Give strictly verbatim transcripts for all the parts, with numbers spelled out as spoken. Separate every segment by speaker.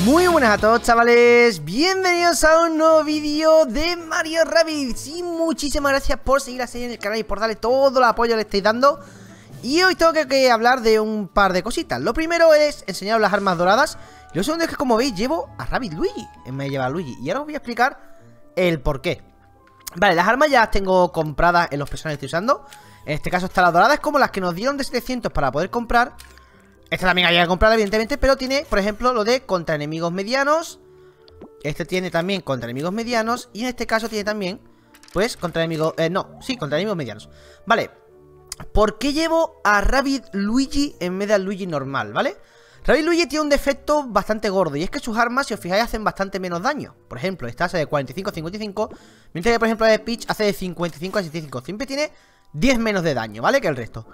Speaker 1: Muy buenas a todos, chavales, bienvenidos a un nuevo vídeo de Mario Rabbids. Y muchísimas gracias por seguir la serie en el canal y por darle todo el apoyo que le estáis dando. Y hoy tengo que, que hablar de un par de cositas. Lo primero es enseñaros las armas doradas. Y lo segundo es que, como veis, llevo a Rabbid Luigi. Me lleva a Luigi. Y ahora os voy a explicar el por qué. Vale, las armas ya las tengo compradas en los personajes que estoy usando. En este caso están las doradas, como las que nos dieron de setecientos para poder comprar. Esta también había que comprarla, evidentemente, pero tiene, por ejemplo, lo de contra enemigos medianos. Este tiene también contra enemigos medianos. Y en este caso tiene también, pues, contra enemigos... Eh, no, sí, contra enemigos medianos. Vale, ¿por qué llevo a Rabbid Luigi en vez de al Luigi normal, vale? Rabbid Luigi tiene un defecto bastante gordo. Y es que sus armas, si os fijáis, hacen bastante menos daño. Por ejemplo, esta hace de cuarenta y cinco a cincuenta y cinco. Mientras que, por ejemplo, la de Peach hace de cincuenta y cinco a sesenta y cinco. Siempre tiene diez menos de daño, ¿vale? Que el resto.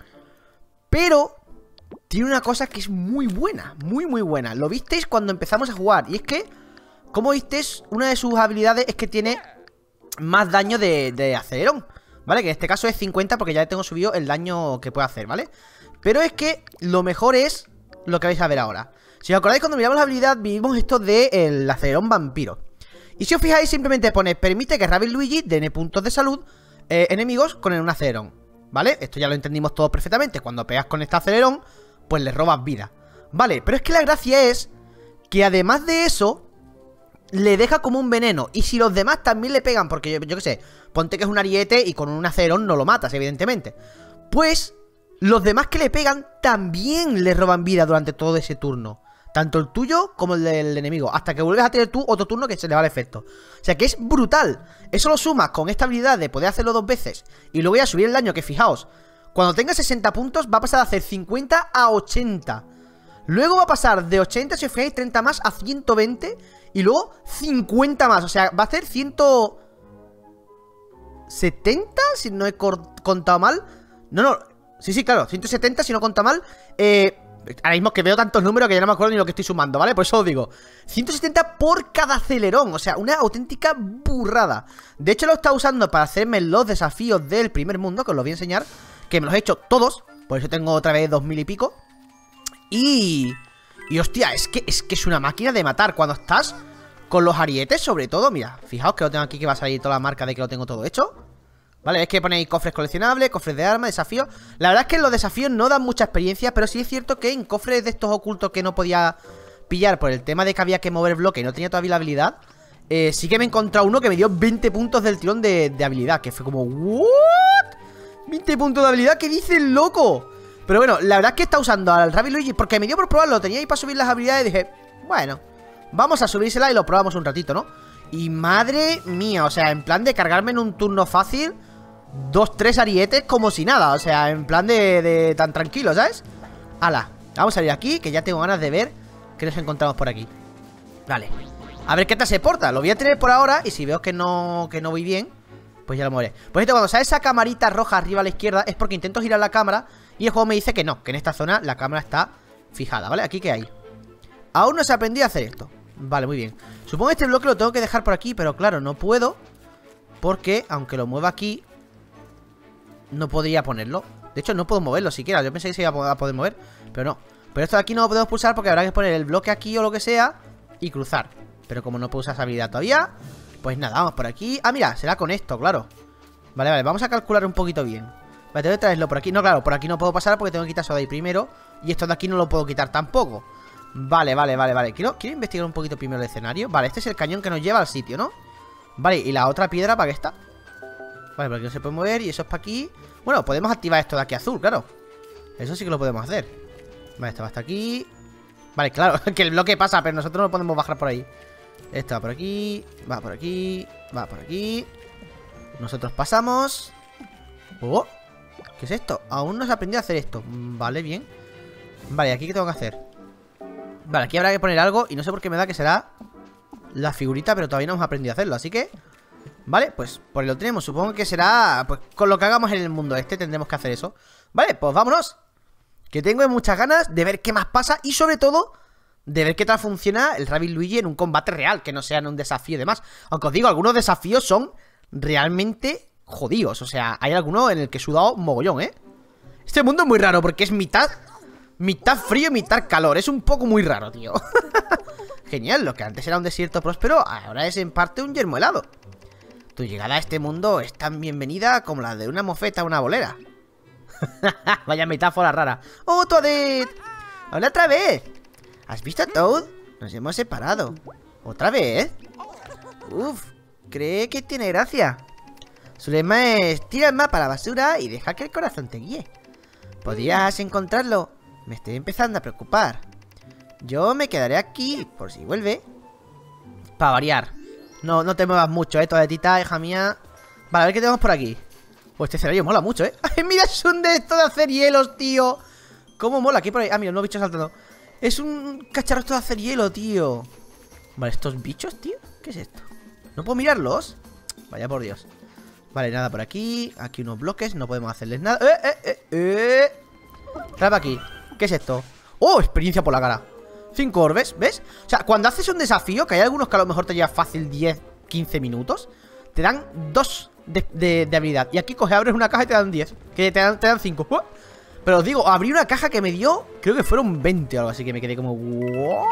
Speaker 1: Pero... tiene una cosa que es muy buena, muy muy buena. Lo visteis cuando empezamos a jugar. Y es que, como visteis, una de sus habilidades es que tiene más daño de, de acelerón, ¿vale? Que en este caso es cincuenta porque ya tengo subido el daño que puede hacer, ¿vale? Pero es que lo mejor es lo que vais a ver ahora. Si os acordáis, cuando miramos la habilidad vimos esto del acelerón vampiro. Y si os fijáis, simplemente pone: permite que Rabbid Luigi dene puntos de salud eh, enemigos con un acelerón, ¿vale? Esto ya lo entendimos todos perfectamente. Cuando pegas con este acelerón, pues le robas vida. Vale, pero es que la gracia es que además de eso, le deja como un veneno. Y si los demás también le pegan, porque yo, yo qué sé, ponte que es un ariete y con un acelerón no lo matas, evidentemente, pues los demás que le pegan también le roban vida durante todo ese turno. Tanto el tuyo como el del enemigo, hasta que vuelves a tener tú otro turno que se le va el efecto. O sea que es brutal. Eso lo sumas con esta habilidad de poder hacerlo dos veces y luego ya subir el daño, que fijaos, cuando tenga sesenta puntos va a pasar a hacer cincuenta a ochenta. Luego va a pasar de ochenta, si os fijáis, treinta más a ciento veinte. Y luego cincuenta más. O sea, va a hacer ciento setenta, si no he contado mal. No, no, sí, sí, claro, ciento setenta si no conta mal. Eh, ahora mismo que veo tantos números que ya no me acuerdo ni lo que estoy sumando, ¿vale? Por eso os digo, ciento setenta por cada acelerón. O sea, una auténtica burrada. De hecho lo he estado usando para hacerme los desafíos del primer mundo, que os los voy a enseñar, que me los he hecho todos. Por eso tengo otra vez dos mil y pico. Y... Y hostia, es que, es que es una máquina de matar. Cuando estás con los arietes, sobre todo. Mira, fijaos que lo tengo aquí, que va a salir toda la marca de que lo tengo todo hecho. Vale, es que ponéis cofres coleccionables, cofres de armas, desafíos. La verdad es que los desafíos no dan mucha experiencia, pero sí es cierto que en cofres de estos ocultos que no podía pillar por el tema de que había que mover bloque y no tenía todavía la habilidad, eh, sí que me he encontrado uno que me dio veinte puntos del tirón de, de habilidad. Que fue como... ¿what? veinte puntos de habilidad, ¿qué dice el loco? Pero bueno, la verdad es que está usando al Rabbid Luigi porque me dio por probarlo, tenía ahí para subir las habilidades y dije, bueno, vamos a subírsela y lo probamos un ratito, ¿no? Y madre mía, o sea, en plan de cargarme en un turno fácil dos, tres arietes como si nada. O sea, en plan de, de tan tranquilo, ¿sabes? Hala, vamos a salir aquí, que ya tengo ganas de ver qué nos encontramos por aquí. Vale, a ver qué tal se porta. Lo voy a tener por ahora y si veo que no, que no voy bien, pues ya lo moveré. Por ejemplo, cuando sale esa camarita roja arriba a la izquierda es porque intento girar la cámara y el juego me dice que no, que en esta zona la cámara está fijada, ¿vale? ¿Aquí qué hay? Aún no se ha aprendido a hacer esto. Vale, muy bien. Supongo que este bloque lo tengo que dejar por aquí, pero claro, no puedo, porque aunque lo mueva aquí, no podría ponerlo. De hecho, no puedo moverlo siquiera. Yo pensé que se iba a poder mover, pero no. Pero esto de aquí no lo podemos pulsar porque habrá que poner el bloque aquí o lo que sea y cruzar. Pero como no puedo usar esa habilidad todavía, pues nada, vamos por aquí. Ah, mira, será con esto, claro. Vale, vale, vamos a calcular un poquito bien. Vale, tengo que traerlo por aquí. No, claro, por aquí no puedo pasar porque tengo que quitar eso de ahí primero. Y esto de aquí no lo puedo quitar tampoco. Vale, vale, vale, vale. Quiero, quiero investigar un poquito primero el escenario. Vale, este es el cañón que nos lleva al sitio, ¿no? Vale, y la otra piedra, ¿para qué está? Vale, porque no se puede mover y eso es para aquí. Bueno, podemos activar esto de aquí azul, claro. Eso sí que lo podemos hacer. Vale, esto va hasta aquí. Vale, claro, que el bloque pasa, pero nosotros no podemos bajar por ahí. Esto va por aquí, va por aquí, va por aquí. Nosotros pasamos. Oh, ¿qué es esto? Aún no se ha aprendido a hacer esto. Vale, bien. Vale, ¿aquí qué tengo que hacer? Vale, aquí habrá que poner algo y no sé por qué me da que será la figurita, pero todavía no hemos aprendido a hacerlo, así que... Vale, pues por ahí lo tenemos. Supongo que será, pues con lo que hagamos en el mundo este tendremos que hacer eso. Vale, pues vámonos, que tengo muchas ganas de ver qué más pasa y sobre todo de ver qué tal funciona el Rabbid Luigi en un combate real, que no sea en un desafío y demás. Aunque os digo, algunos desafíos son realmente jodidos. O sea, hay algunos en el que he sudado mogollón, ¿eh? Este mundo es muy raro porque es mitad mitad frío y mitad calor. Es un poco muy raro, tío. Genial, lo que antes era un desierto próspero, ahora es en parte un yermo helado. Tu llegada a este mundo es tan bienvenida como la de una mofeta a una bolera. Vaya metáfora rara. ¡Oh, Toadette! ¡Hola otra vez! ¿Has visto a Toad? Nos hemos separado. ¿Otra vez? Uf, cree que tiene gracia. Su lema es: tira el mapa a la basura y deja que el corazón te guíe. ¿Podrías encontrarlo? Me estoy empezando a preocupar. Yo me quedaré aquí por si vuelve. Para variar. No, no te muevas mucho, eh, Toadetita, hija mía. Vale, a ver qué tenemos por aquí. Pues este escenario mola mucho, eh. ¡Ay, mira! Es un de esto de hacer hielos, tío. ¿Cómo mola? Aquí por ahí. Ah, mira, un nuevo bicho saltando. Es un cacharro esto de hacer hielo, tío. Vale, ¿estos bichos, tío? ¿Qué es esto? ¿No puedo mirarlos? Vaya por Dios. Vale, nada por aquí. Aquí unos bloques, no podemos hacerles nada. ¡Eh, eh, eh! eh. Trapa aquí. ¿Qué es esto? ¡Oh! Experiencia por la cara. Cinco orbes, ¿ves? O sea, cuando haces un desafío, que hay algunos que a lo mejor te lleva fácil diez, quince minutos, te dan dos de, de, de habilidad. Y aquí coges, abres una caja y te dan diez. Que te dan, te dan cinco. ¡Uh! Pero os digo, abrí una caja que me dio, creo que fueron veinte o algo así, que me quedé como... ¿What?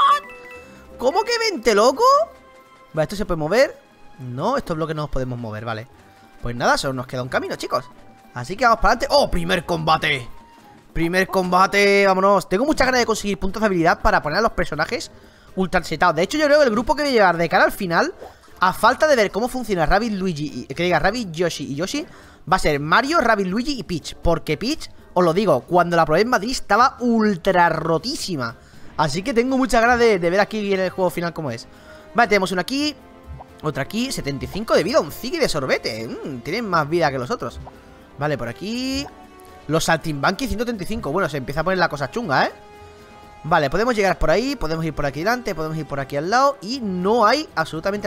Speaker 1: ¿Cómo que veinte, loco? Vale, ¿esto se puede mover? No, estos bloques no los podemos mover, vale. Pues nada, solo nos queda un camino, chicos. Así que vamos para adelante. ¡Oh, primer combate! Primer combate, vámonos. Tengo muchas ganas de conseguir puntos de habilidad para poner a los personajes ultra setados. De hecho, yo creo que el grupo que voy a llevar de cara al final, a falta de ver cómo funciona Rabbit, Luigi, y, que diga Rabbit, Yoshi y Yoshi, va a ser Mario, Rabbit, Luigi y Peach. Porque Peach, os lo digo, cuando la probé en Madrid estaba ultra rotísima. Así que tengo muchas ganas de, de ver aquí en el juego final cómo es. Vale, tenemos una aquí, otra aquí, setenta y cinco de vida, un Ziggy de sorbete. mm, Tienen más vida que los otros. Vale, por aquí los saltimbanquis ciento treinta y cinco. Bueno, se empieza a poner la cosa chunga, ¿eh? Vale, podemos llegar por ahí, podemos ir por aquí delante, podemos ir por aquí al lado. Y no hay absolutamente...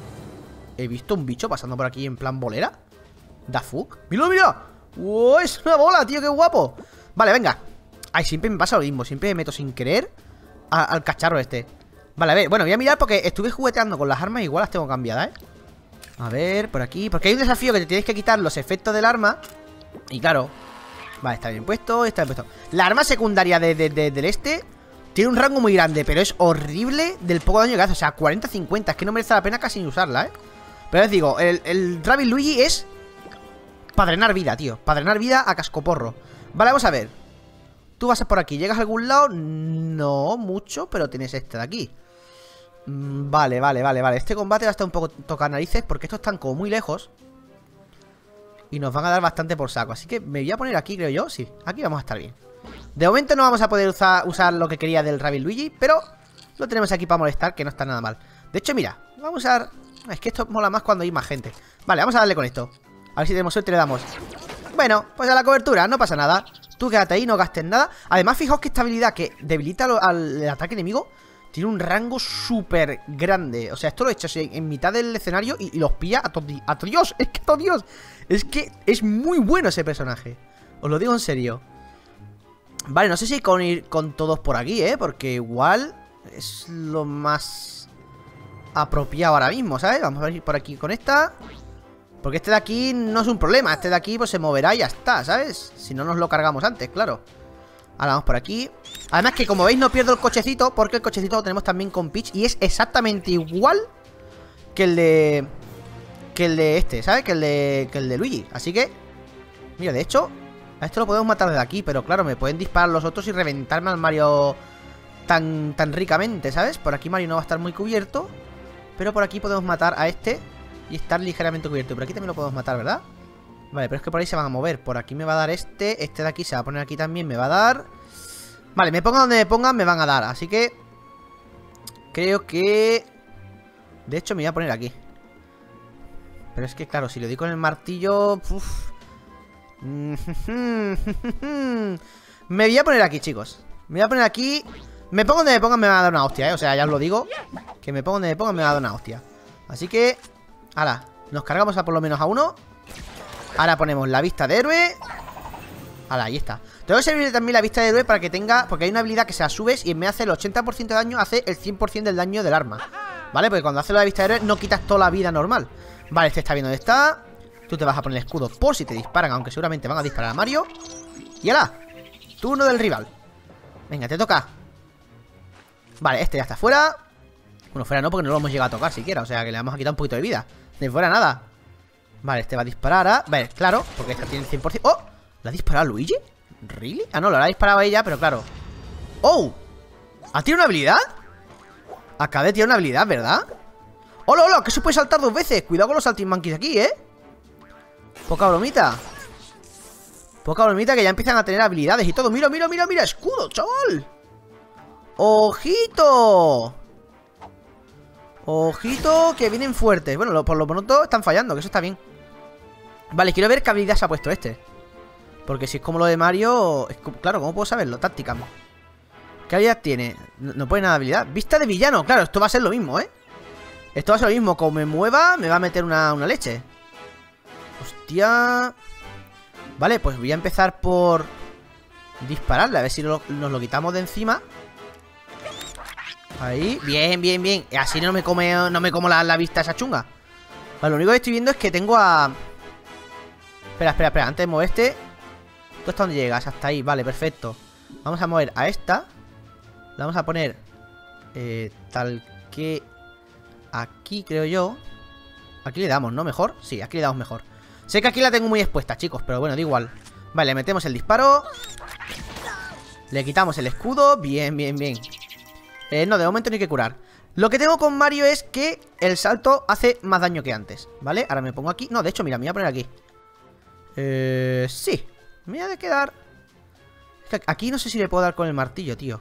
Speaker 1: He visto un bicho pasando por aquí en plan bolera. ¿Da fuck? ¡Mira, mira! ¡Wow! Es una bola, tío, qué guapo. Vale, venga. Ay, siempre me pasa lo mismo, siempre me meto sin querer a, al cacharro este. Vale, a ver, bueno, voy a mirar porque estuve jugueteando con las armas. Igual las tengo cambiadas, ¿eh? A ver, por aquí, porque hay un desafío que te tienes que quitar los efectos del arma. Y claro, vale, está bien puesto, está bien puesto. La arma secundaria de, de, de, del este tiene un rango muy grande, pero es horrible del poco daño que hace. O sea, cuarenta cincuenta, es que no merece la pena casi usarla, ¿eh? Pero les digo, el, el Rabbit Luigi es para drenar vida, tío. Para drenar vida a cascoporro. Vale, vamos a ver. Tú vas por aquí, ¿llegas a algún lado? No mucho, pero tienes este de aquí. mm, Vale, vale, vale, vale. Este combate va a estar un poco tocar narices porque estos están como muy lejos y nos van a dar bastante por saco. Así que me voy a poner aquí, creo yo. Sí, aquí vamos a estar bien. De momento no vamos a poder usar, usar lo que quería del Rabbit Luigi, pero lo tenemos aquí para molestar, que no está nada mal. De hecho, mira, vamos a usar... Es que esto mola más cuando hay más gente. Vale, vamos a darle con esto. A ver si tenemos suerte y le damos. Bueno, pues a la cobertura, no pasa nada. Tú quédate ahí, no gastes nada. Además, fijaos que esta habilidad que debilita al, al ataque enemigo tiene un rango súper grande. O sea, esto lo echas en, en mitad del escenario y, y los pilla a, to a Dios. Es que a Dios. Es que es muy bueno ese personaje. Os lo digo en serio. Vale, no sé si con ir con todos por aquí, ¿eh? Porque igual es lo más apropiado ahora mismo, ¿sabes? Vamos a ir por aquí con esta. Porque este de aquí no es un problema. Este de aquí pues se moverá y ya está, ¿sabes? Si no nos lo cargamos antes, claro. Ahora vamos por aquí. Además que como veis no pierdo el cochecito, porque el cochecito lo tenemos también con Peach y es exactamente igual que el de... Que el de este, ¿sabes? Que el de, que el de Luigi. Así que... Mira, de hecho, a esto lo podemos matar desde aquí. Pero claro, me pueden disparar los otros y reventarme al Mario tan, tan ricamente, ¿sabes? Por aquí Mario no va a estar muy cubierto, pero por aquí podemos matar a este y estar ligeramente cubierto. Por aquí también lo podemos matar, ¿verdad? Vale, pero es que por ahí se van a mover. Por aquí me va a dar este. Este de aquí se va a poner aquí también, me va a dar. Vale, me pongan donde me pongan, me van a dar. Así que creo que... De hecho me voy a poner aquí. Pero es que claro, si le doy con el martillo... Uf. Me voy a poner aquí, chicos. Me voy a poner aquí. Me pongo donde me pongan, me va a dar una hostia, ¿eh? O sea, ya os lo digo. Que me pongo donde me pongan, me va a dar una hostia. Así que... Ahora, nos cargamos a por lo menos a uno. Ahora ponemos la vista de héroe. Ahora, ahí está. Tengo que servir también la vista de héroe para que tenga... Porque hay una habilidad que se la subes y en vez de hacer el ochenta por ciento de daño, hace el cien por ciento del daño del arma. ¿Vale? Porque cuando haces la vista de héroe no quitas toda la vida normal. Vale, este está viendo dónde está. Tú te vas a poner el escudo por si te disparan, aunque seguramente van a disparar a Mario. Y ahora, turno del rival. Venga, te toca. Vale, este ya está fuera. Bueno, fuera no, porque no lo hemos llegado a tocar siquiera. O sea, que le vamos a quitar un poquito de vida. De fuera nada. Vale, este va a disparar a... Vale, claro, porque esta tiene el cien por ciento. ¡Oh! ¿La ha disparado Luigi? ¿Really? Ah, no, la ha disparado ella, pero claro. ¡Oh! ¿Ha tirado una habilidad? Acaba de tirar una habilidad, ¿verdad? ¡Hola, hola! Que se puede saltar dos veces. Cuidado con los saltimbanquis aquí, ¿eh? Poca bromita. Poca bromita que ya empiezan a tener habilidades y todo. ¡Mira, mira, mira, mira! ¡Escudo, chaval! ¡Ojito! Ojito, que vienen fuertes. Bueno, lo, por lo pronto están fallando, que eso está bien. Vale, quiero ver qué habilidad se ha puesto este. Porque si es como lo de Mario... Es como, claro, ¿cómo puedo saberlo? Táctica. ¿Qué habilidad tiene? No, no pone nada de habilidad. Vista de villano. Claro, esto va a ser lo mismo, ¿eh? Esto va a ser lo mismo. Como me mueva, me va a meter una, una leche. Hostia. Vale, pues voy a empezar por dispararle. A ver si lo, nos lo quitamos de encima. Ahí, bien, bien, bien. Así no me come, no me como la, la vista esa chunga. Vale, lo único que estoy viendo es que tengo a... Espera, espera, espera, antes de mover este. ¿Tú hasta dónde llegas? Hasta ahí, vale, perfecto. Vamos a mover a esta. La vamos a poner eh, tal que aquí, creo yo. Aquí le damos, ¿no? ¿Mejor? Sí, aquí le damos mejor. Sé que aquí la tengo muy expuesta, chicos, pero bueno, da igual. Vale, le metemos el disparo. Le quitamos el escudo. Bien, bien, bien. Eh, no, de momento no hay que curar. Lo que tengo con Mario es que el salto hace más daño que antes, ¿vale? Ahora me pongo aquí. No, de hecho, mira, me voy a poner aquí. Eh, sí. Me voy a quedar... Es que aquí no sé si le puedo dar con el martillo, tío.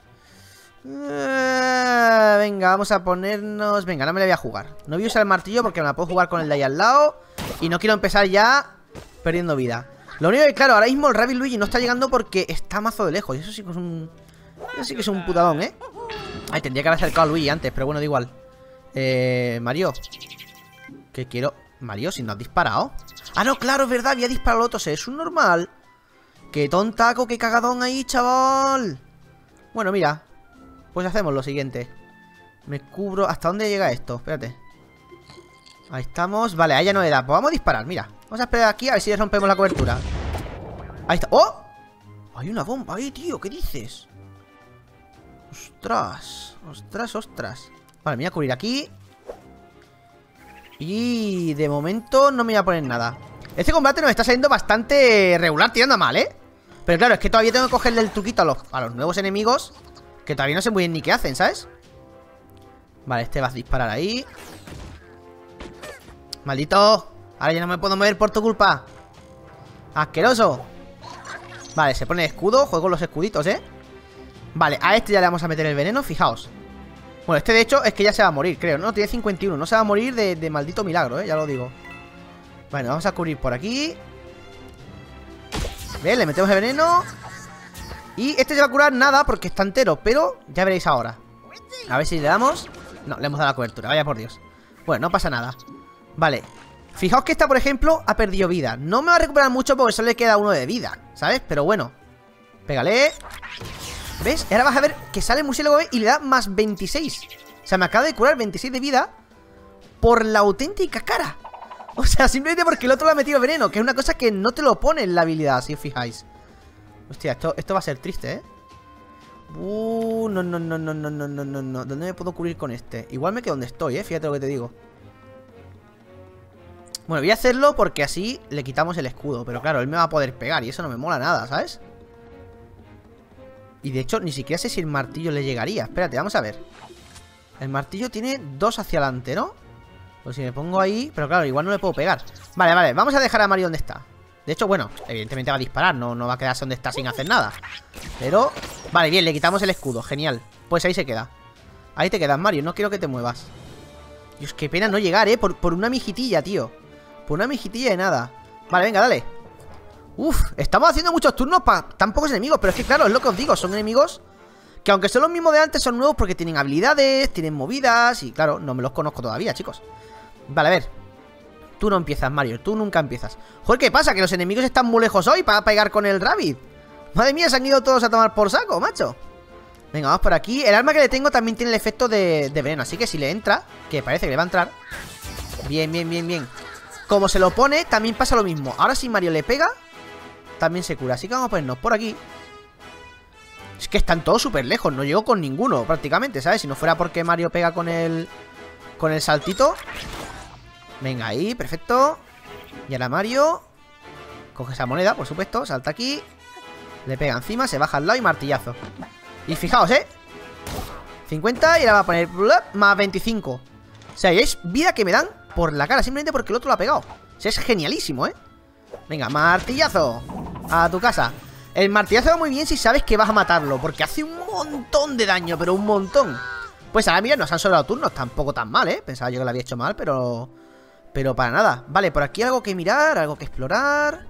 Speaker 1: Eh, venga, vamos a ponernos... Venga, no me la voy a jugar. No voy a usar el martillo porque me la puedo jugar con el de ahí al lado. Y no quiero empezar ya perdiendo vida. Lo único que, claro, ahora mismo el Rabbid Luigi no está llegando porque está mazo de lejos. Y eso sí que es un... Eso sí que es un putadón, ¿eh? Ay, tendría que haber acercado a Luigi antes, pero bueno, da igual. Eh, Mario. ¿Qué quiero? Mario, si no has disparado. Ah, no, claro, es verdad, había disparado al otro. Es un normal. Qué tontaco, qué cagadón ahí, chaval. Bueno, mira. Pues hacemos lo siguiente. Me cubro... ¿Hasta dónde llega esto? Espérate. Ahí estamos. Vale, a ella no le da. Pues vamos a disparar, mira. Vamos a esperar aquí a ver si le rompemos la cobertura. Ahí está. ¡Oh! Hay una bomba ahí, tío. ¿Qué dices? Ostras. Ostras, ostras. Vale, me voy a cubrir aquí. Y de momento no me voy a poner nada. Este combate nos está saliendo bastante regular, tirando a mal, ¿eh? Pero claro, es que todavía tengo que cogerle el truquito a los, a los nuevos enemigos, que todavía no sé muy bien ni qué hacen, ¿sabes? Vale, este va a disparar ahí. ¡Maldito! Ahora ya no me puedo mover por tu culpa. ¡Asqueroso! Vale, se pone escudo. Juego los escuditos, ¿eh? Vale, a este ya le vamos a meter el veneno, fijaos. Bueno, este de hecho es que ya se va a morir, creo. No, tiene cincuenta y uno, no se va a morir de, de maldito milagro, ¿eh? Ya lo digo. Bueno, vamos a cubrir por aquí. Bien, le metemos el veneno. Y este se va a curar nada porque está entero, pero ya veréis ahora. A ver si le damos. No, le hemos dado la cobertura, vaya por Dios. Bueno, no pasa nada. Vale, fijaos que esta, por ejemplo, ha perdido vida. No me va a recuperar mucho porque solo le queda uno de vida, ¿sabes? Pero bueno, pégale. ¿Ves? Ahora vas a ver que sale el murciélago y le da más veintiséis. O sea, me acaba de curar veintiséis de vida por la auténtica cara. O sea, simplemente porque el otro le ha metido veneno, que es una cosa que no te lo pone en la habilidad, si os fijáis. Hostia, esto, esto va a ser triste, ¿eh? Uh, no, no, no, no, no, no, no, no, no. ¿Dónde me puedo cubrir con este? Igual me quedo donde estoy, ¿eh? Fíjate lo que te digo. Bueno, voy a hacerlo porque así le quitamos el escudo. Pero claro, él me va a poder pegar y eso no me mola nada, ¿sabes? Y de hecho, ni siquiera sé si el martillo le llegaría. Espérate, vamos a ver. El martillo tiene dos hacia adelante, ¿no? Pues si me pongo ahí... Pero claro, igual no le puedo pegar. Vale, vale, vamos a dejar a Mario donde está. De hecho, bueno, evidentemente va a disparar. No, no va a quedarse donde está sin hacer nada. Pero... Vale, bien, le quitamos el escudo, genial. Pues ahí se queda. Ahí te quedas, Mario, no quiero que te muevas. Dios, qué pena no llegar, ¿eh? Por, por una mijitilla, tío. Por una mijitilla de nada. Vale, venga, dale. Uf, estamos haciendo muchos turnos para tan pocos enemigos. Pero es que claro, es lo que os digo, son enemigos que aunque son los mismos de antes, son nuevos porque tienen habilidades, tienen movidas. Y claro, no me los conozco todavía, chicos. Vale, a ver. Tú no empiezas, Mario, tú nunca empiezas. Joder, ¿qué pasa? Que los enemigos están muy lejos hoy para pegar con el Rabbid. Madre mía, se han ido todos a tomar por saco, macho. Venga, vamos por aquí. El arma que le tengo también tiene el efecto de, de veneno. Así que si le entra, que parece que le va a entrar. Bien, bien, bien, bien. Como se lo pone, también pasa lo mismo. Ahora si Mario le pega, también se cura. Así que vamos a ponernos por aquí. Es que están todos súper lejos. No llego con ninguno prácticamente, ¿sabes? Si no fuera porque Mario pega con el... Con el saltito. Venga, ahí, perfecto. Y ahora Mario coge esa moneda, por supuesto, salta aquí, le pega encima, se baja al lado y martillazo. Y fijaos, ¿eh? cincuenta y ahora va a poner más veinticinco. O sea, es vida que me dan por la cara, simplemente porque el otro lo ha pegado. O sea, es genialísimo, ¿eh? Venga, martillazo a tu casa. El martillazo va muy bien si sabes que vas a matarlo, porque hace un montón de daño, pero un montón. Pues ahora mira, nos han sobrado turnos, tampoco tan mal, ¿eh? Pensaba yo que lo había hecho mal, pero... Pero para nada. Vale, por aquí algo que mirar, algo que explorar.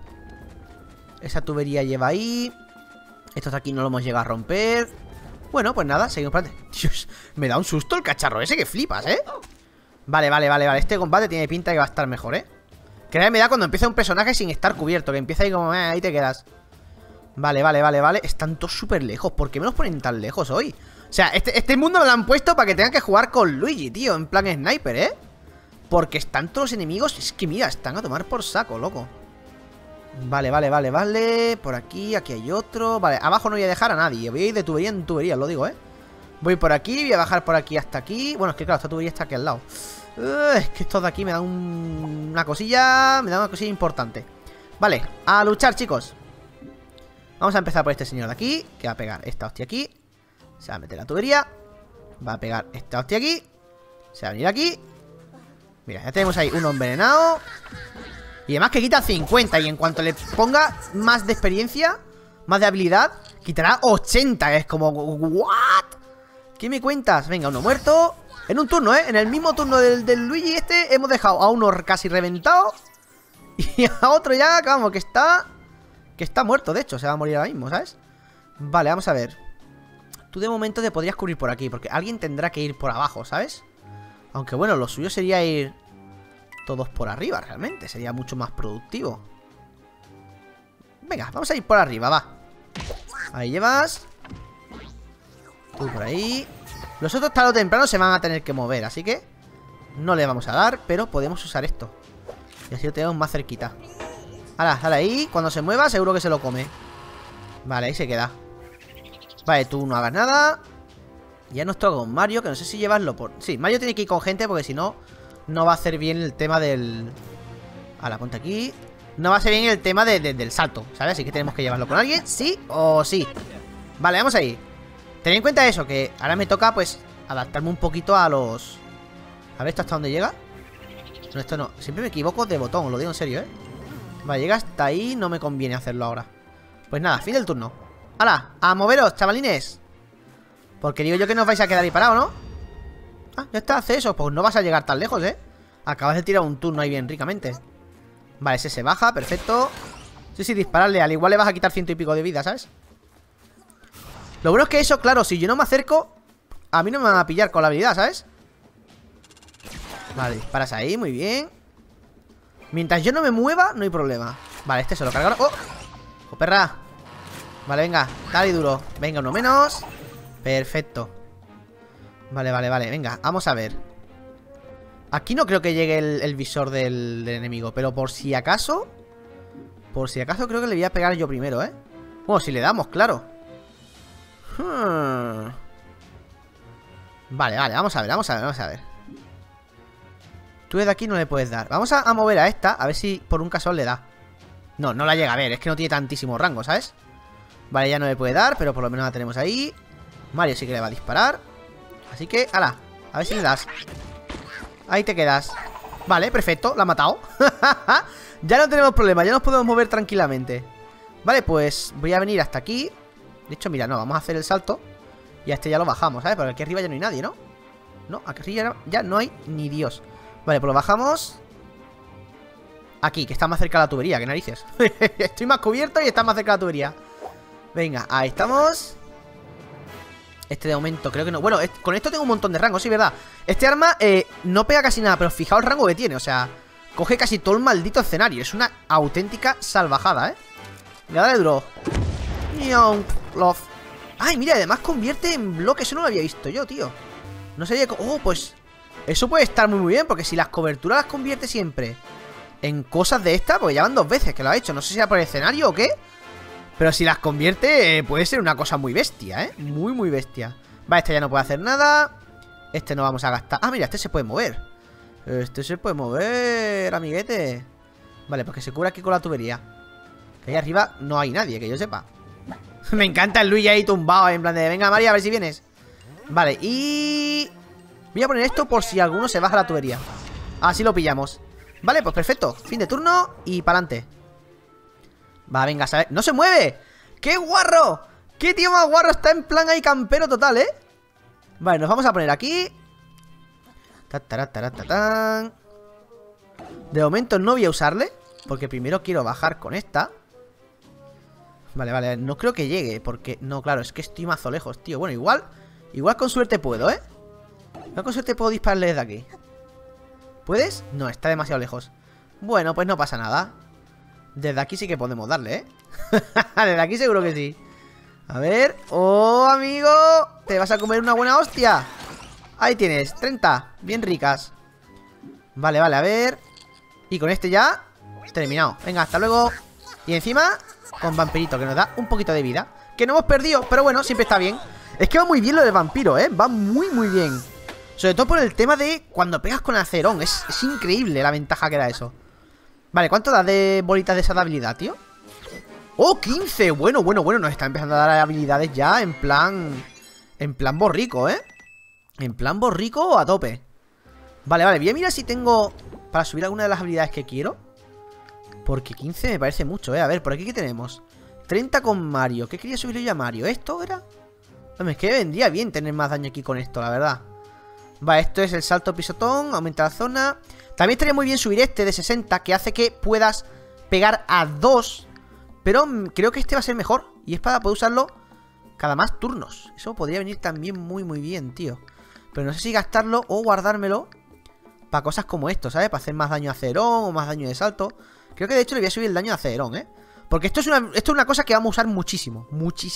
Speaker 1: Esa tubería lleva ahí. Estos de aquí no lo hemos llegado a romper. Bueno, pues nada, seguimos para adelante. Dios, me da un susto el cacharro ese, que flipas, ¿eh? Vale, vale, vale, vale. Este combate tiene pinta que va a estar mejor, ¿eh? Que me da cuando empieza un personaje sin estar cubierto, que empieza ahí como, eh, ahí te quedas. Vale, vale, vale, vale. Están todos súper lejos. ¿Por qué me los ponen tan lejos hoy? O sea, este, este mundo me lo han puesto para que tengan que jugar con Luigi, tío. En plan sniper, ¿eh? Porque están todos los enemigos. Es que mira, están a tomar por saco, loco. Vale, vale, vale, vale. Por aquí, aquí hay otro. Vale, abajo no voy a dejar a nadie. Voy a ir de tubería en tubería, lo digo, ¿eh? Voy por aquí, voy a bajar por aquí hasta aquí. Bueno, es que claro, esta tubería está aquí al lado. uh, Es que estos de aquí me dan un... una cosilla. Me dan una cosilla importante. Vale, a luchar, chicos. Vamos a empezar por este señor de aquí, que va a pegar esta hostia aquí. Se va a meter la tubería. Va a pegar esta hostia aquí. Se va a venir aquí. Mira, ya tenemos ahí uno envenenado. Y además que quita cincuenta. Y en cuanto le ponga más de experiencia, más de habilidad, quitará ochenta. Es como, ¿what? ¿Qué me cuentas? Venga, uno muerto. En un turno, ¿eh? En el mismo turno del, del Luigi este, hemos dejado a uno casi reventado. Y a otro ya, vamos, que está... Que está muerto, de hecho, se va a morir ahora mismo, ¿sabes? Vale, vamos a ver. Tú de momento te podrías cubrir por aquí, porque alguien tendrá que ir por abajo, ¿sabes? Aunque bueno, lo suyo sería ir todos por arriba, realmente. Sería mucho más productivo. Venga, vamos a ir por arriba, va. Ahí llevas. Tú por ahí. Los otros tarde o temprano se van a tener que mover, así que no le vamos a dar, pero podemos usar esto. Y así lo tenemos más cerquita. Ahora, dale ahí. Cuando se mueva seguro que se lo come. Vale, ahí se queda. Vale, tú no hagas nada. Ya nos toca con Mario, que no sé si llevarlo por... Sí, Mario tiene que ir con gente porque si no, no va a hacer bien el tema del... Ahora, ponte aquí. No va a ser bien el tema de, de, del salto, ¿sabes? Así que tenemos que llevarlo con alguien, sí o sí. Vale, vamos ahí. Tened en cuenta eso, que ahora me toca, pues, adaptarme un poquito a los... A ver, ¿esto hasta dónde llega? No, esto no. Siempre me equivoco de botón, os lo digo en serio, ¿eh? Vale, llega hasta ahí, no me conviene hacerlo ahora. Pues nada, fin del turno. ¡Hala! ¡A moveros, chavalines! Porque digo yo que no os vais a quedar ahí parados, ¿no? Ah, ya está, hace eso. Pues no vas a llegar tan lejos, ¿eh? Acabas de tirar un turno ahí bien ricamente. Vale, ese se baja, perfecto. Sí, sí, dispararle, al igual le vas a quitar ciento y pico de vida, ¿sabes? Lo bueno es que eso, claro, si yo no me acerco, a mí no me van a pillar con la habilidad, ¿sabes? Vale, disparas ahí, muy bien. Mientras yo no me mueva, no hay problema. Vale, este se lo cargaron. ¡Oh! ¡Oh, perra! Vale, venga, dale duro. Venga, uno menos. Perfecto. Vale, vale, vale, venga, vamos a ver. Aquí no creo que llegue el, el visor del, del enemigo, pero por si acaso, por si acaso creo que le voy a pegar yo primero, ¿eh? Bueno, si le damos, claro. hmm. Vale, vale, vamos a ver, vamos a ver, vamos a ver. Tú desde aquí no le puedes dar. Vamos a, a mover a esta, a ver si por un casual le da. No, no la llega a ver, es que no tiene tantísimo rango, ¿sabes? Vale, ya no le puede dar, pero por lo menos la tenemos ahí. Mario sí que le va a disparar. Así que, ala, a ver si le das. Ahí te quedas. Vale, perfecto, la ha matado. Ya no tenemos problema, ya nos podemos mover tranquilamente. Vale, pues voy a venir hasta aquí. De hecho, mira, no, vamos a hacer el salto. Y a este ya lo bajamos, ¿sabes? Porque aquí arriba ya no hay nadie, ¿no? No, aquí arriba ya no hay ni Dios. Vale, pues lo bajamos aquí, que está más cerca de la tubería, que narices. Estoy más cubierto y está más cerca de la tubería. Venga, ahí estamos. Este de momento creo que no. Bueno, este, con esto tengo un montón de rango, sí, verdad. Este arma eh, no pega casi nada, pero fijaos el rango que tiene, o sea, coge casi todo el maldito escenario. Es una auténtica salvajada, ¿eh? Mira, dale duro. Love. Ay, mira, además convierte en bloque. Eso no lo había visto yo, tío. No sabía... Oh, pues eso puede estar muy muy bien, porque si las coberturas las convierte siempre en cosas de esta, porque ya van dos veces que lo ha hecho. No sé si era por el escenario o qué, Pero si las convierte, eh, puede ser una cosa muy bestia, ¿eh? Muy, muy bestia. Vale, este ya no puede hacer nada. Este no vamos a gastar. Ah, mira, este se puede mover. Este se puede mover, amiguete. Vale, pues que se cura aquí con la tubería. Que ahí arriba no hay nadie, que yo sepa. Me encanta el Luigi ahí tumbado, en plan de, venga, María, a ver si vienes. Vale, y... voy a poner esto por si alguno se baja la tubería. Así lo pillamos. Vale, pues perfecto. Fin de turno y para adelante. Va, venga, ¿sabes? ¡No se mueve! ¡Qué guarro! ¡Qué tío más guarro! Está en plan ahí campero total, ¿eh? Vale, nos vamos a poner aquí. Ta-ta-ra-ta-ra-ta-tan. De momento no voy a usarle, porque primero quiero bajar con esta. Vale, vale, no creo que llegue, porque... no, claro, es que estoy mazo lejos, tío. Bueno, igual, igual con suerte puedo, ¿eh? Igual con suerte puedo dispararle desde aquí. ¿Puedes? No, está demasiado lejos. Bueno, pues no pasa nada. Desde aquí sí que podemos darle, ¿eh? Desde aquí seguro que sí. A ver... ¡oh, amigo! ¿Te vas a comer una buena hostia? Ahí tienes, treinta, bien ricas. Vale, vale, a ver. Y con este ya terminado, venga, hasta luego. Y encima, con vampirito, que nos da un poquito de vida. Que no hemos perdido, pero bueno, siempre está bien. Es que va muy bien lo del vampiro, ¿eh? Va muy, muy bien. Sobre todo por el tema de cuando pegas con acerón. Es, es increíble la ventaja que da eso. Vale, ¿cuánto da de bolitas de esa habilidad, tío? ¡Oh, quince! Bueno, bueno, bueno, nos está empezando a dar habilidades ya en plan... en plan borrico, ¿eh? En plan borrico a tope. Vale, vale, voy a mirar si tengo para subir alguna de las habilidades que quiero. Porque quince me parece mucho, ¿eh? A ver, por aquí ¿qué tenemos? treinta con Mario. ¿Qué quería subir yo a Mario? ¿Esto era? Hombre, es que vendría bien tener más daño aquí con esto, la verdad. Vale, esto es el salto pisotón. Aumenta la zona. También estaría muy bien subir este de sesenta, que hace que puedas pegar a dos. Pero creo que este va a ser mejor. Y es para poder usarlo cada más turnos. Eso podría venir también muy, muy bien, tío. Pero no sé si gastarlo o guardármelo para cosas como esto, ¿sabes? Para hacer más daño a Acerón o más daño de salto. Creo que de hecho le voy a subir el daño a Acerón, ¿eh? Porque esto es una, esto es una cosa que vamos a usar muchísimo.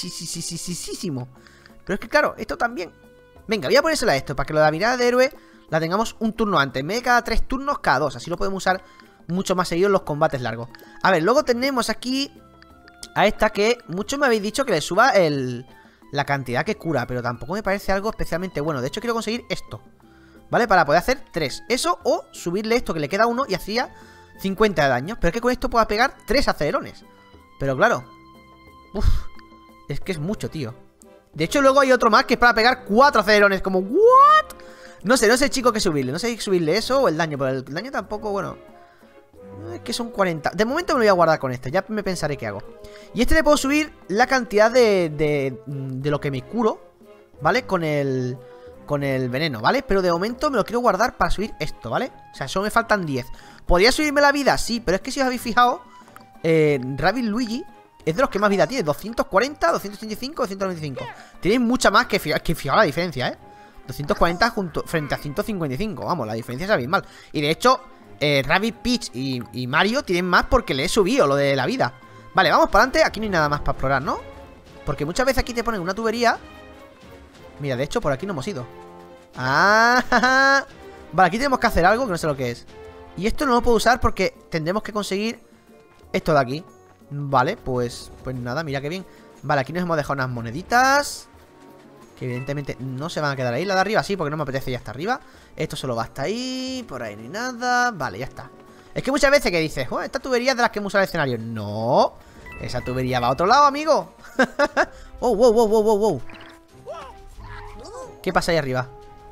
Speaker 1: Muchísimo. Pero es que claro, esto también. Venga, voy a ponérsela a esto para que lo de la mirada de héroe la tengamos un turno antes. En vez de cada tres turnos, cada dos. Así lo podemos usar mucho más seguido en los combates largos. A ver, luego tenemos aquí a esta que muchos me habéis dicho que le suba el... la cantidad que cura, pero tampoco me parece algo especialmente bueno. De hecho quiero conseguir esto, ¿vale? Para poder hacer tres. Eso o subirle esto que le queda uno y hacía cincuenta de daño. Pero es que con esto pueda pegar tres acelerones. Pero claro, uff, es que es mucho, tío. De hecho luego hay otro más que es para pegar cuatro acelerones. Como, ¿what? No sé, no sé, chico, qué subirle. No sé si subirle eso o el daño. Pero el daño tampoco, bueno, es que son cuarenta. De momento me lo voy a guardar con este. Ya me pensaré qué hago. Y este le puedo subir la cantidad de, de, de lo que me curo, ¿vale? Con el, con el veneno, ¿vale? Pero de momento me lo quiero guardar para subir esto, ¿vale? O sea, solo me faltan diez. ¿Podría subirme la vida? Sí, pero es que si os habéis fijado, eh, Rabbid Luigi es de los que más vida tiene. doscientos cuarenta, doscientos ochenta y cinco, doscientos noventa y cinco. Tiene mucha más que, que fijaos la diferencia, ¿eh? doscientos cuarenta junto, frente a ciento cincuenta y cinco. Vamos, la diferencia es abismal. Y de hecho, eh, Rabbid, Peach y, y Mario tienen más porque le he subido lo de la vida. Vale, vamos para adelante. Aquí no hay nada más para explorar, ¿no? Porque muchas veces aquí te ponen una tubería. Mira, de hecho por aquí no hemos ido. Ah, vale, aquí tenemos que hacer algo que no sé lo que es. Y esto no lo puedo usar porque tendremos que conseguir esto de aquí. Vale, pues, pues nada, mira qué bien. Vale, aquí nos hemos dejado unas moneditas que evidentemente no se van a quedar ahí. La de arriba sí, porque no me apetece ya hasta arriba. Esto solo va hasta ahí. Por ahí no hay nada. Vale, ya está. Es que muchas veces que dices, oh, esta tubería es de las que hemos usado el escenario. No, esa tubería va a otro lado, amigo. Oh, wow, wow, wow, wow, wow. ¿Qué pasa ahí arriba?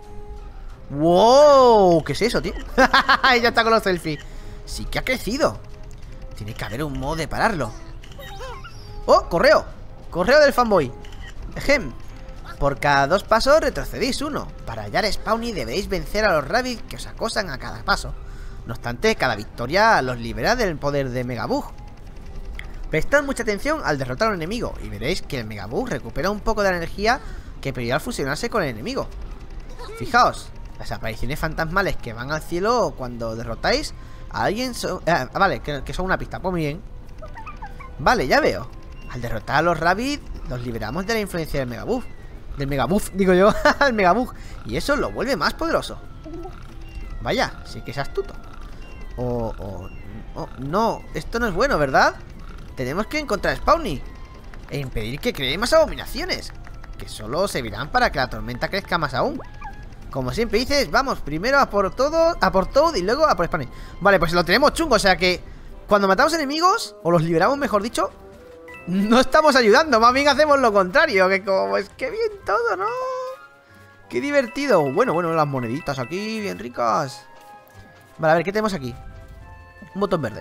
Speaker 1: Wow, ¿qué es eso, tío? Ya está con los selfies. Sí que ha crecido. Tiene que haber un modo de pararlo. Oh, correo. Correo del fanboy. Ejem. Por cada dos pasos retrocedéis uno. Para hallar a Spawny debéis vencer a los Rabbids que os acosan a cada paso. No obstante, cada victoria los libera del poder de Megabug. Prestad mucha atención al derrotar a un enemigo y veréis que el Megabug recupera un poco de la energía que perdió al fusionarse con el enemigo. Fijaos, las apariciones fantasmales que van al cielo cuando derrotáis a alguien son... Eh, vale, que, que son una pista, pues muy bien. Vale, ya veo. Al derrotar a los Rabbids, los liberamos de la influencia del Megabug. Del Megabug, digo yo, el Megabug. Y eso lo vuelve más poderoso. Vaya, sí que es astuto. O, o, o, no, esto no es bueno, ¿verdad? Tenemos que encontrar a Spawny. e impedir que creen más abominaciones, que solo servirán para que la tormenta crezca más aún. Como siempre dices, vamos, primero a por todo, a por Toad y luego a por Spanish. Vale, pues lo tenemos chungo, o sea que cuando matamos enemigos, o los liberamos mejor dicho, no estamos ayudando, más bien hacemos lo contrario. Que como es que bien todo, ¿no? Qué divertido. Bueno, bueno, las moneditas aquí, bien ricas. Vale, a ver, ¿qué tenemos aquí? Un botón verde.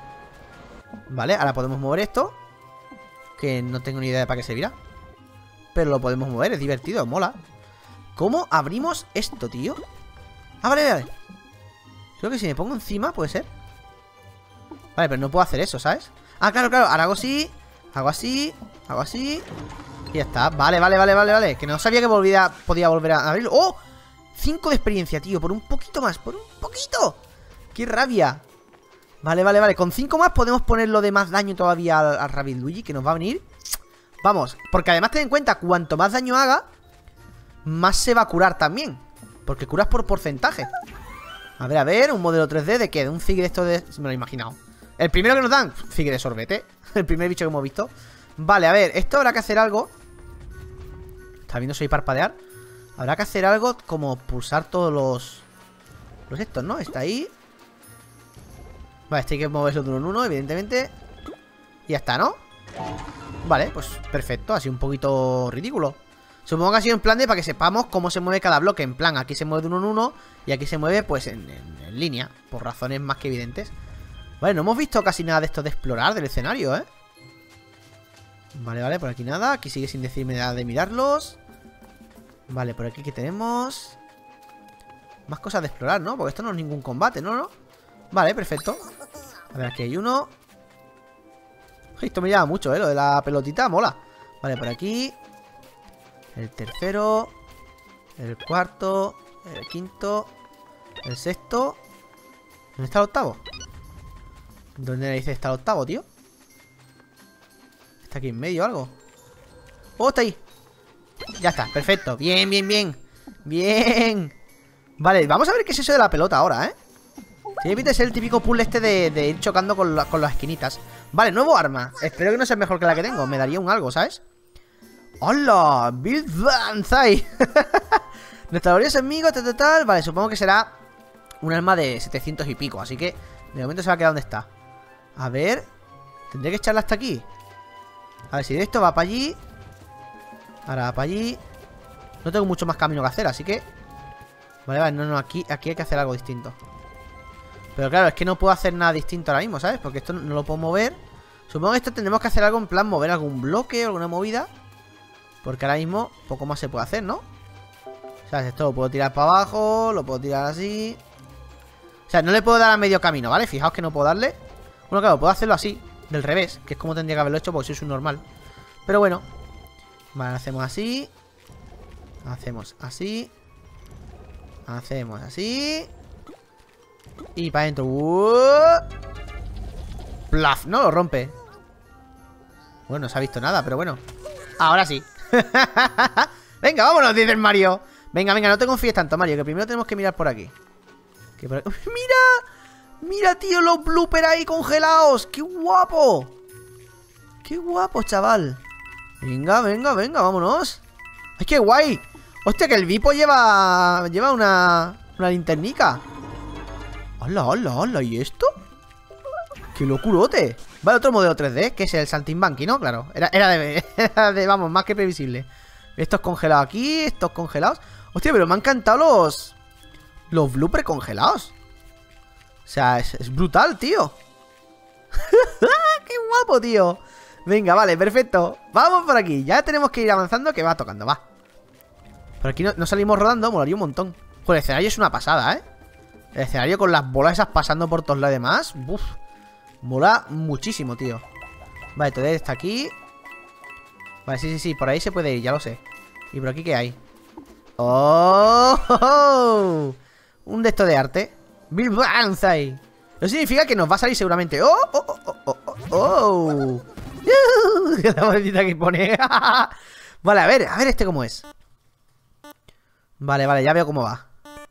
Speaker 1: Vale, ahora podemos mover esto, que no tengo ni idea de para qué servirá, pero lo podemos mover, es divertido, mola. ¿Cómo abrimos esto, tío? Ah, vale, vale. Creo que si me pongo encima puede ser. Vale, pero no puedo hacer eso, ¿sabes? Ah, claro, claro, ahora hago así, hago así, hago así y ya está, vale, vale, vale, vale, vale. Que no sabía que volvía, podía volver a abrirlo. ¡Oh! cinco de experiencia, tío, por un poquito más, por un poquito. ¡Qué rabia! Vale, vale, vale, con cinco más podemos ponerlo de más daño todavía al, al Rabbid Luigi, que nos va a venir. Vamos, porque además ten en cuenta, cuanto más daño haga, más se va a curar también, porque curas por porcentaje. A ver, a ver, un modelo tres D de qué, de un Figure esto de... Me lo he imaginado. El primero que nos dan, Figure de sorbete. El primer bicho que hemos visto. Vale, a ver, esto habrá que hacer algo. Está viendo soy parpadear. Habrá que hacer algo como pulsar todos los... Los estos, ¿no? Está ahí. Vale, este hay que moverlo de uno en uno, evidentemente. Y ya está, ¿no? Vale, pues perfecto, así un poquito ridículo. Supongo que ha sido en plan de para que sepamos cómo se mueve cada bloque. En plan, aquí se mueve de uno en uno y aquí se mueve pues en, en, en línea, por razones más que evidentes. Vale, no hemos visto casi nada de esto de explorar del escenario, ¿eh? Vale, vale, por aquí nada. Aquí sigue sin decirme nada de mirarlos. Vale, por aquí ¿qué tenemos? Más cosas de explorar, ¿no? Porque esto no es ningún combate, ¿no? ¿no? Vale, perfecto. A ver, aquí hay uno. Esto me llama mucho, ¿eh? Lo de la pelotita, mola. Vale, por aquí el tercero, el cuarto, el quinto, el sexto. ¿Dónde está el octavo? ¿Dónde le dice está el octavo, tío? ¿Está aquí en medio o algo? ¡Oh, está ahí! Ya está, perfecto. Bien, bien, bien. Bien. Vale, vamos a ver qué es eso de la pelota ahora, ¿eh? Tiene pinta de ser el típico puzzle este de, de ir chocando con, la, con las esquinitas. Vale, nuevo arma. Espero que no sea mejor que la que tengo. Me daría un algo, ¿sabes? ¡Hola! ¡Bill Banzai! Nuestra gloriosa amigo, tal, tal, tal. Vale, supongo que será un arma de setecientos y pico. Así que de momento se va a quedar donde está. A ver. Tendré que echarla hasta aquí. A ver si esto va para allí. Ahora va para allí. No tengo mucho más camino que hacer, así que... Vale, vale, no, no, aquí, aquí hay que hacer algo distinto. Pero claro, es que no puedo hacer nada distinto ahora mismo, ¿sabes? Porque esto no lo puedo mover. Supongo que esto tendremos que hacer algo en plan mover algún bloque o alguna movida. Porque ahora mismo poco más se puede hacer, ¿no? O sea, esto lo puedo tirar para abajo, lo puedo tirar así. O sea, no le puedo dar a medio camino, ¿vale? Fijaos que no puedo darle. Bueno, claro, puedo hacerlo así, del revés, que es como tendría que haberlo hecho porque soy un normal. Pero bueno. Vale, hacemos así. Hacemos así. Hacemos así. Y para adentro. Plaf, no lo rompe. Bueno, no se ha visto nada, pero bueno. Ahora sí. Venga, vámonos, dice el Mario. Venga, venga, no te confíes tanto, Mario, que primero tenemos que mirar por aquí, que por aquí... ¡Mira! Mira, tío, los bloopers ahí congelados. ¡Qué guapo! ¡Qué guapo, chaval! Venga, venga, venga, vámonos. ¡Ay, qué guay! Hostia, que el Vipo lleva... Lleva una... Una linternica. ¡Hola, hola, hola! ¿Y esto? ¡Qué locurote! Vale, otro modelo tres D, que es el Saltimbanqui, ¿no? Claro, era, era, de, era de... Vamos, más que previsible. Estos congelados aquí, estos congelados. Hostia, pero me han encantado los... Los bloopers congelados. O sea, es, es brutal, tío. ¡Qué guapo, tío! Venga, vale, perfecto. Vamos por aquí, ya tenemos que ir avanzando, que va tocando, va. Por aquí no, no salimos rodando, molaría un montón. Joder, el escenario es una pasada, ¿eh? El escenario con las bolas esas pasando por todos lados y demás. Uf, mola muchísimo, tío. Vale, todo está aquí. Vale, sí, sí, sí, por ahí se puede ir, ya lo sé. ¿Y por aquí qué hay? ¡Oh! oh, oh! Un de esto de arte. Bill Banzai. Eso significa que nos va a salir seguramente. ¡Oh! ¡Oh! ¡Oh! ¡Oh! ¡Oh! oh! La monedita que pone. Vale, a ver, a ver este cómo es. Vale, vale, ya veo cómo va.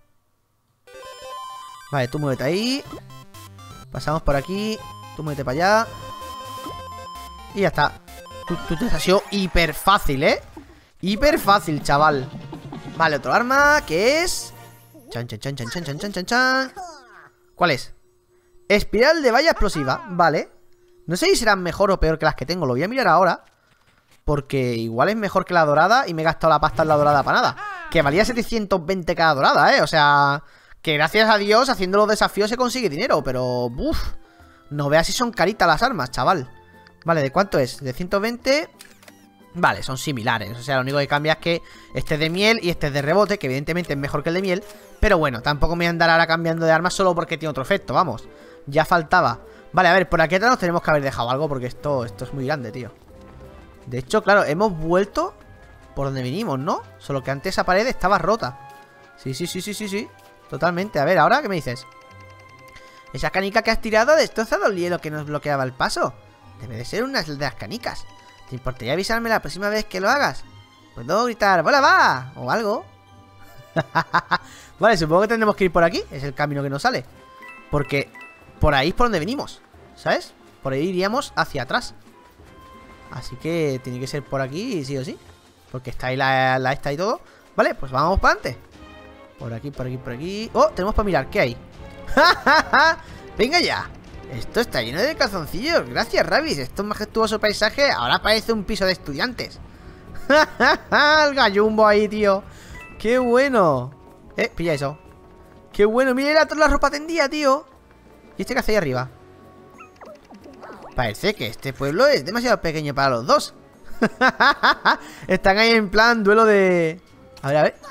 Speaker 1: Vale, tú muévete ahí. Pasamos por aquí. Tú muévete para allá. Y ya está. Tu, tu, tu, ha sido hiper fácil, ¿eh? Hiper fácil, chaval. Vale, otro arma que es... Chan, chan, chan, chan, chan, chan, chan, chan, chan. ¿Cuál es? Espiral de valla explosiva, vale. No sé si serán mejor o peor que las que tengo. Lo voy a mirar ahora, porque igual es mejor que la dorada y me he gastado la pasta en la dorada para nada. Que valía setecientos veinte cada dorada, ¿eh? O sea, que gracias a Dios haciendo los desafíos se consigue dinero. Pero, uff, no veas si son caritas las armas, chaval. Vale, ¿de cuánto es? De ciento veinte. Vale, son similares. O sea, lo único que cambia es que este es de miel y este es de rebote, que evidentemente es mejor que el de miel. Pero bueno, tampoco me voy a andar ahora cambiando de armas solo porque tiene otro efecto, vamos. Ya faltaba. Vale, a ver, por aquí atrás nos tenemos que haber dejado algo, porque esto, esto es muy grande, tío. De hecho, claro, hemos vuelto por donde vinimos, ¿no? Solo que antes esa pared estaba rota. Sí, sí, sí, sí, sí, sí. Totalmente. A ver, ¿ahora qué me dices? Esa canica que has tirado ha destrozado el hielo que nos bloqueaba el paso. Debe de ser una de las canicas. ¿Te importaría avisarme la próxima vez que lo hagas? ¿Puedo gritar, ¡bola, va! O algo. Vale, supongo que tendremos que ir por aquí. Es el camino que nos sale. Porque por ahí es por donde venimos, ¿sabes? Por ahí iríamos hacia atrás. Así que tiene que ser por aquí, sí o sí. Porque está ahí la, la esta y todo. Vale, pues vamos para adelante. Por aquí, por aquí, por aquí. Oh, tenemos para mirar, ¿qué hay? Venga ya. Esto está lleno de calzoncillos. Gracias, Rabis. Esto es un majestuoso paisaje. Ahora parece un piso de estudiantes. El gallumbo ahí, tío. Qué bueno. Eh, pilla eso. Qué bueno. Mira toda la ropa tendida, tío. ¿Y este qué hace ahí arriba? Parece que este pueblo es demasiado pequeño para los dos. Están ahí en plan duelo de... A ver, a ver.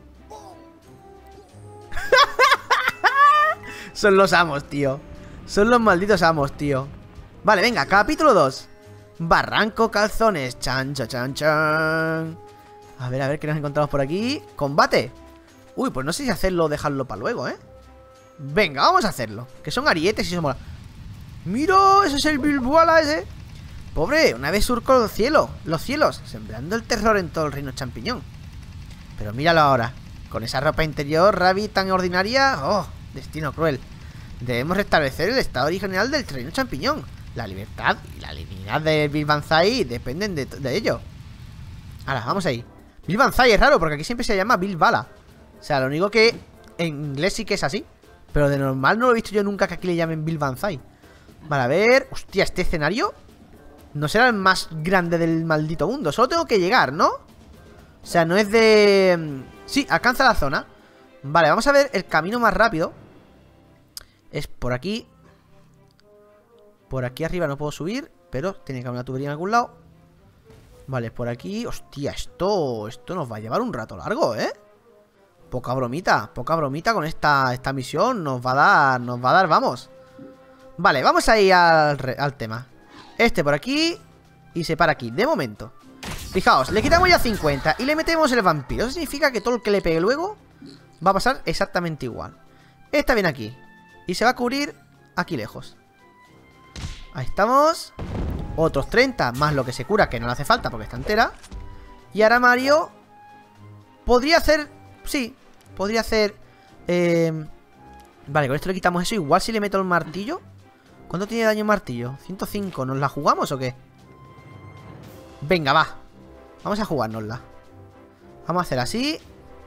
Speaker 1: Son los amos, tío. Son los malditos amos, tío. Vale, venga, capítulo dos. Barranco Calzones. Chan, chan, chan, chan. A ver, a ver, ¿qué nos encontramos por aquí? Combate. Uy, pues no sé si hacerlo o dejarlo para luego, ¿eh? Venga, vamos a hacerlo. Que son arietes y se mola. ¡Mira! Ese es el Bilbala ese. Pobre, una vez surcó el cielo, los cielos, sembrando el terror en todo el reino champiñón. Pero míralo ahora. Con esa ropa interior, Rabi tan ordinaria. ¡Oh! Destino cruel. Debemos restablecer el estado original del reino champiñón. La libertad y la dignidad de Bill Banzai dependen de, de ello. Ahora, vamos ahí. Bill Banzai es raro porque aquí siempre se llama Bill Bala. O sea, lo único que en inglés sí que es así. Pero de normal no lo he visto yo nunca que aquí le llamen Bill Banzai. Vale, a ver. Hostia, este escenario no será el más grande del maldito mundo. Solo tengo que llegar, ¿no? O sea, no es de... Sí, alcanza la zona. Vale, vamos a ver el camino más rápido. Es por aquí. Por aquí arriba no puedo subir, pero tiene que haber una tubería en algún lado. Vale, por aquí. Hostia, esto Esto nos va a llevar un rato largo, ¿eh? Poca bromita, poca bromita con esta, esta misión. Nos va a dar, nos va a dar, vamos. Vale, vamos a ir al, al tema. Este por aquí y se para aquí, de momento. Fijaos, le quitamos ya cincuenta y le metemos el vampiro. Eso significa que todo el que le pegue luego va a pasar exactamente igual. Esta viene aquí y se va a cubrir aquí lejos. Ahí estamos. Otros treinta más lo que se cura, que no le hace falta porque está entera. Y ahora Mario podría hacer... Sí, podría hacer... Eh... Vale, con esto le quitamos eso. Igual si le meto el martillo. ¿Cuánto tiene daño el martillo? ciento cinco, ¿nos la jugamos o qué? Venga, va. Vamos a jugárnosla. Vamos a hacer así.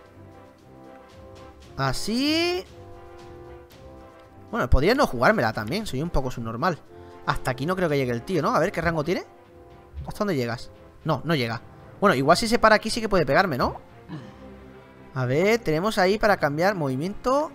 Speaker 1: Así. Bueno, podría no jugármela también. Soy un poco subnormal. Hasta aquí no creo que llegue el tío, ¿no? A ver, ¿qué rango tiene? ¿Hasta dónde llegas? No, no llega. Bueno, igual si se para aquí sí que puede pegarme, ¿no? A ver, tenemos ahí para cambiar movimiento.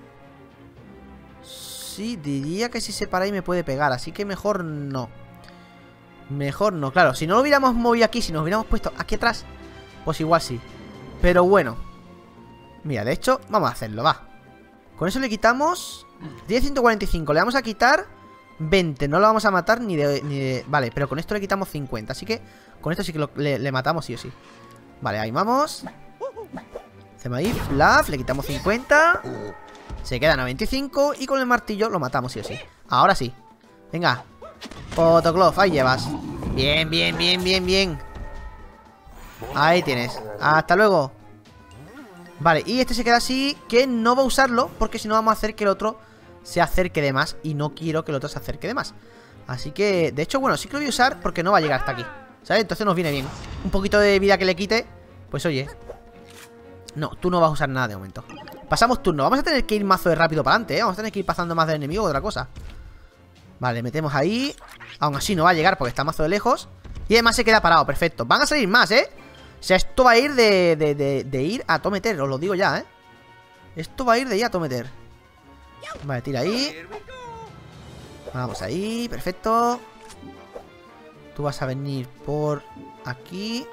Speaker 1: Sí, diría que si se para ahí me puede pegar. Así que mejor no. Mejor no, claro. Si no lo hubiéramos movido aquí, si nos hubiéramos puesto aquí atrás, pues igual sí. Pero bueno. Mira, de hecho, vamos a hacerlo, va. Con eso le quitamos diez, ciento cuarenta y cinco. Le vamos a quitar veinte. No lo vamos a matar ni de, ni de... Vale, pero con esto le quitamos cincuenta. Así que con esto sí que lo, le, le matamos sí o sí. Vale, ahí vamos. Hacemos ahí, flaf, le quitamos cincuenta. Se queda noventa y cinco. Y con el martillo lo matamos sí o sí. Ahora sí. Venga. Photocloth, ahí llevas. Bien, bien, bien, bien, bien. Ahí tienes. Hasta luego. Vale, y este se queda así. Que no va a usarlo, porque si no vamos a hacer que el otro se acerque de más. Y no quiero que el otro se acerque de más. Así que, de hecho, bueno, sí que lo voy a usar porque no va a llegar hasta aquí. ¿sabes? Entonces nos viene bien. Un poquito de vida que le quite, pues oye. No, tú no vas a usar nada de momento. Pasamos turno, vamos a tener que ir mazo de rápido para adelante, ¿eh? Vamos a tener que ir pasando más de enemigo que otra cosa. Vale, metemos ahí. Aún así no va a llegar porque está mazo de lejos. Y además se queda parado, perfecto. Van a salir más, ¿eh? O sea, esto va a ir de, de, de, de ir a tometer, os lo digo ya, ¿eh? Esto va a ir de ir a tometer. Vale, tira ahí. Vamos ahí, perfecto. Tú vas a venir por aquí.